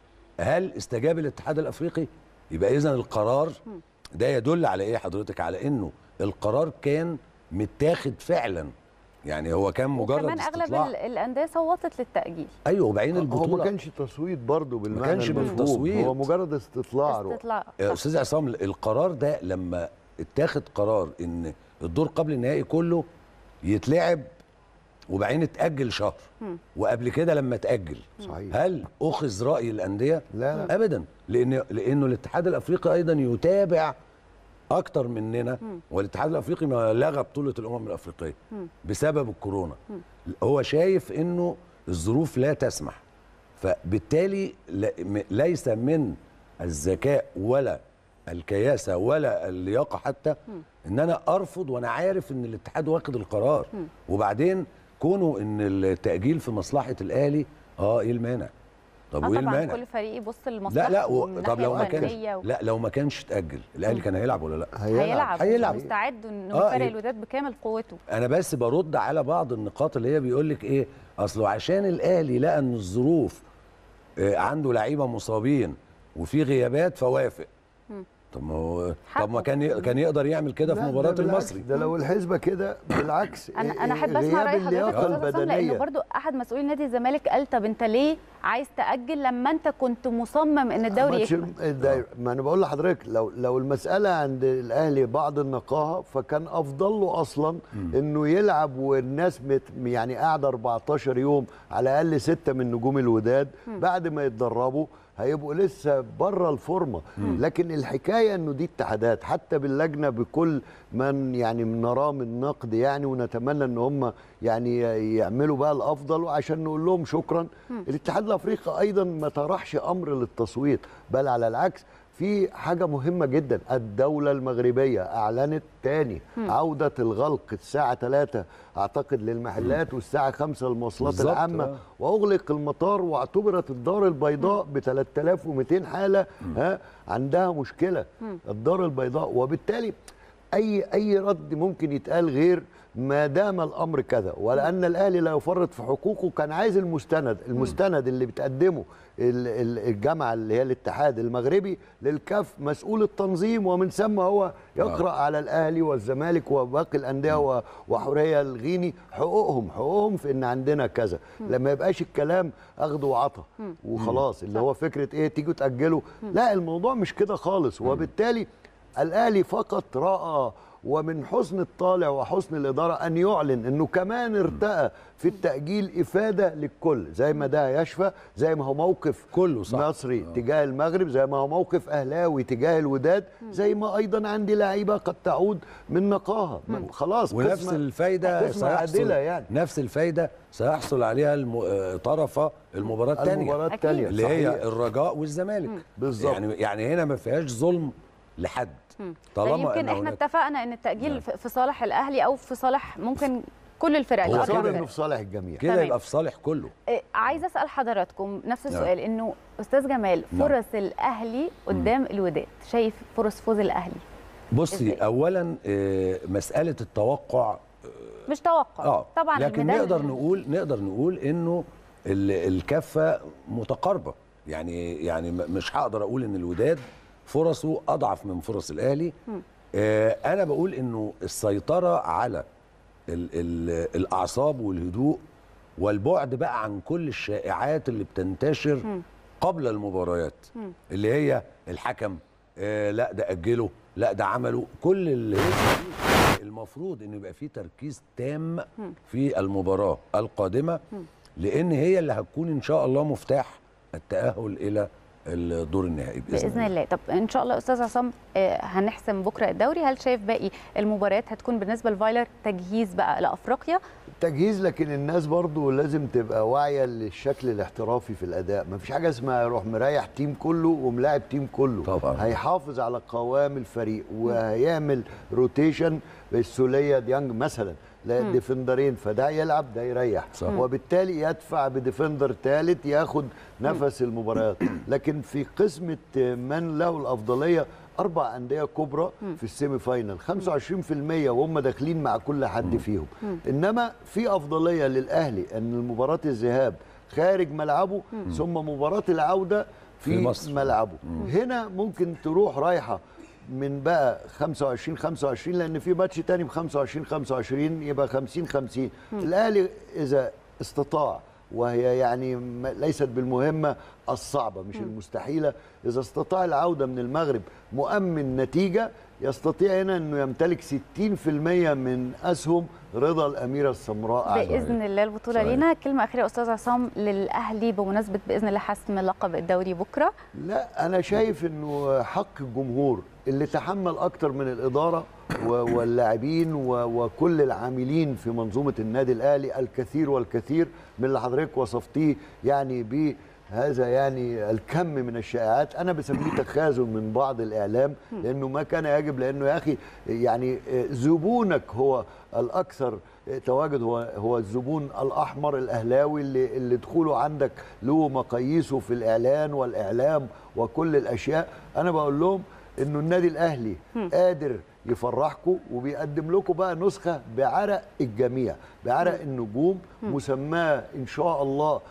هل استجاب الاتحاد الافريقي؟ يبقى اذا القرار ده يدل على ايه حضرتك؟ على انه القرار كان متاخد فعلا، يعني هو كان مجرد كمان استطلاع. اغلب الانديه صوتت للتاجيل. ايوه، وبعدين البطوله هو ما كانش تصويت برضه بالمعنى، ما كانش بالتصويت، هو مجرد استطلاع. استطلاع يا استاذ عصام، القرار ده لما اتاخد قرار ان الدور قبل النهائي كله يتلعب وبعدين اتاجل شهر، مم. وقبل كده لما اتاجل صحيح. هل اخذ راي الانديه؟ لا, لا ابدا، لان لانه الاتحاد الافريقي ايضا يتابع اكتر مننا، مم. والاتحاد الافريقي ما لغى بطوله الامم الافريقيه مم. بسبب الكورونا. مم. هو شايف انه الظروف لا تسمح، فبالتالي ليس من الذكاء ولا الكياسه ولا اللياقه حتى مم. ان انا ارفض وانا عارف ان الاتحاد واخد القرار. مم. وبعدين كونه ان التاجيل في مصلحه الاهلي، اه ايه المانع؟ طب وايه المانع؟ طبعا كل فريق يبص لمصلحته. لا لا و... طب لو ما كانش و... لا لو ما كانش اتاجل الاهلي كان هيلعب ولا لا؟ هيلعب هيلعب مستعد انه آه يفرق الوداد بكامل قوته. انا بس برد على بعض النقاط اللي هي بيقول لك ايه، اصله عشان الاهلي لقى ان الظروف آه عنده لعيبه مصابين وفي غيابات فوافق. م. طب ما هو طب ما كان ي... كان يقدر يعمل كده في مباراه المصري. ده لو الحسبه كده بالعكس. انا انا احب اسمع راي حضرتك لانه برضو احد مسؤولي نادي الزمالك قال طب انت ليه عايز تاجل لما انت كنت مصمم ان الدوري يكمل؟ ما انا بقول لحضرتك لو لو المساله عند الاهلي بعض النقاهه، فكان افضل له اصلا م. انه يلعب والناس مت يعني قاعده أربعتاشر يوم على الاقل ستة من نجوم الوداد م. بعد ما يتدربوا هيبقوا لسه بره الفورمه. لكن الحكايه انه دي اتحادات، حتى باللجنه بكل من يعني نراه من نقد يعني، ونتمنى ان هم يعني يعملوا بقى الافضل، وعشان نقول لهم شكرا. الاتحاد الافريقي ايضا ما طرحش امر للتصويت، بل على العكس في حاجه مهمه جدا، الدوله المغربيه اعلنت تاني م. عوده الغلق الساعه ثلاثة اعتقد للمحلات والساعه خمسة للمواصلات العامه آه. واغلق المطار، واعتبرت الدار البيضاء ب ثلاثة آلاف ومئتين حاله م. ها عندها مشكله م. الدار البيضاء. وبالتالي اي اي رد ممكن يتقال غير ما دام الامر كذا، ولان الاهلي لا يفرط في حقوقه. كان عايز المستند المستند اللي بتقدمه الجامعه اللي هي الاتحاد المغربي للكاف مسؤول التنظيم، ومن ثم هو يقرا على الاهلي والزمالك وباقي الانديه وحوريه الغيني حقوقهم حقوقهم في ان عندنا كذا. لما يبقاش الكلام اخذ وعطا وخلاص، اللي هو فكره ايه تيجوا تاجلوا، لا الموضوع مش كده خالص. وبالتالي الاهلي فقط راى، ومن حسن الطالع وحسن الإدارة أن يعلن أنه كمان ارتأى في التأجيل إفادة للكل، زي ما ده يشفى، زي ما هو موقف كله صح. مصري آه. تجاه المغرب، زي ما هو موقف أهلاوي تجاه الوداد، زي ما أيضا عندي لعيبة قد تعود من نقاهة. خلاص ونفس الفايدة سيحصل يعني. نفس الفايدة سيحصل عليها الم... طرف المباراة الثانية المباراة الثانية اللي هي الرجاء والزمالك. بالظبط. يعني يعني هنا ما فيهاش ظلم لحد. طالما يمكن احنا اتفقنا ان التأجيل نعم. في صالح الاهلي او في صالح ممكن كل الفرق. هو كده انه في صالح الجميع، كده يبقى في صالح كله. عايزه اسال حضراتكم نفس السؤال نعم. انه استاذ جمال فرص نعم. الاهلي قدام م. الوداد، شايف فرص فوز الاهلي؟ بصي إزاي؟ اولا مساله التوقع مش توقع آه. طبعا، لكن نقدر نقول نقدر نقول انه الكفه متقاربه. يعني يعني مش هقدر اقول ان الوداد فرصه اضعف من فرص الاهلي. آه انا بقول انه السيطره على ال ال الاعصاب والهدوء والبعد بقى عن كل الشائعات اللي بتنتشر م. قبل المباريات م. اللي هي الحكم آه لا ده اجله، لا ده عمله، كل اللي هي المفروض انه يبقى فيه تركيز تام م. في المباراه القادمه م. لان هي اللي هتكون ان شاء الله مفتاح التاهل الى الدور النهائي باذن, بإذن الله. الله. طب ان شاء الله استاذ عصام هنحسم بكره الدوري، هل شايف باقي المباريات هتكون بالنسبه لفايلر تجهيز بقى لافريقيا؟ تجهيز، لكن الناس برضو لازم تبقى واعيه للشكل الاحترافي في الاداء. ما فيش حاجه اسمها يروح مريح تيم كله وملاعب تيم كله طبعا. هيحافظ على قوام الفريق وهيعمل روتيشن بالسوليه ديانج مثلا، لا ديفندرين، فده يلعب ده يريح صح. وبالتالي يدفع بديفندر ثالث ياخد نفس المباريات. لكن في قسمه من له الافضليه اربع انديه كبرى في السيمي فاينل خمسة وعشرين بالمئة وهم داخلين مع كل حد فيهم. انما في افضليه للاهلي ان المباراه الذهاب خارج ملعبه ثم مباراه العوده في, في مصر. ملعبه. هنا ممكن تروح رايحه من بقى خمسة وعشرين خمسة وعشرين لان في ماتش تاني ب خمسة وعشرين خمسة وعشرين يبقى خمسين خمسين. الاهلي اذا استطاع، وهي يعني ليست بالمهمه الصعبه مش المستحيله، اذا استطاع العوده من المغرب مؤمن نتيجه يستطيع هنا انه يمتلك ستين بالمئة من اسهم رضا الاميره السمراء باذن الله. البطوله لينا. كلمه اخيره استاذ عصام للاهلي بمناسبه باذن الله حسم لقب الدوري بكره. لا انا شايف انه حق الجمهور اللي تحمل اكتر من الاداره واللاعبين وكل العاملين في منظومه النادي الاهلي الكثير والكثير من اللي حضرتك وصفتيه يعني ب هذا يعني الكم من الشائعات. انا بسميه تخاذل من بعض الاعلام لانه ما كان يجب، لانه يا اخي يعني زبونك هو الاكثر تواجد هو هو الزبون الاحمر الاهلاوي اللي اللي دخوله عندك له مقاييسه في الاعلان والاعلام وكل الاشياء. انا بقول لهم انه النادي الاهلي قادر يفرحكم وبيقدم لكم بقى نسخه بعرق الجميع، بعرق النجوم، مسماه ان شاء الله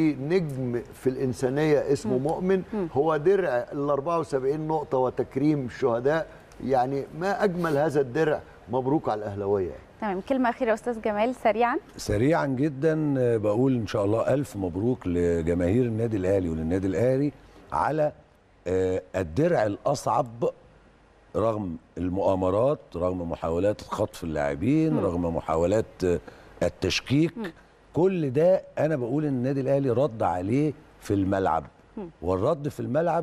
بنجم في الانسانيه اسمه مؤمن، هو درع ال أربعة وسبعين نقطه وتكريم الشهداء. يعني ما اجمل هذا الدرع، مبروك على الاهلاويه. تمام. كلمه اخيره استاذ جمال سريعا. سريعا جدا بقول ان شاء الله الف مبروك لجماهير النادي الاهلي وللنادي الاهلي على الدرع الاصعب رغم المؤامرات، رغم محاولات خطف اللاعبين، رغم محاولات التشكيك. م. كل ده انا بقول ان النادي الاهلي رد عليه في الملعب. م. والرد في الملعب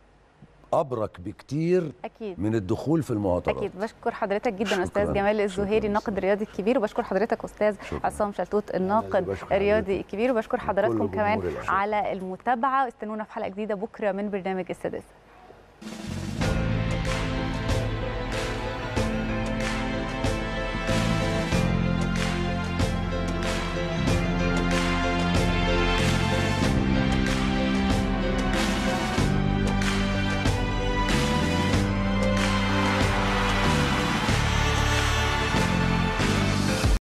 ابرك بكتير أكيد. من الدخول في المهاترات. اكيد. بشكر حضرتك جدا استاذ جمال الزهيري الناقد الرياضي الكبير، وبشكر حضرتك استاذ عصام شلتوت الناقد الرياضي الكبير، وبشكر حضراتكم كمان على المتابعه. استنونا في حلقه جديده بكره من برنامج السادسه.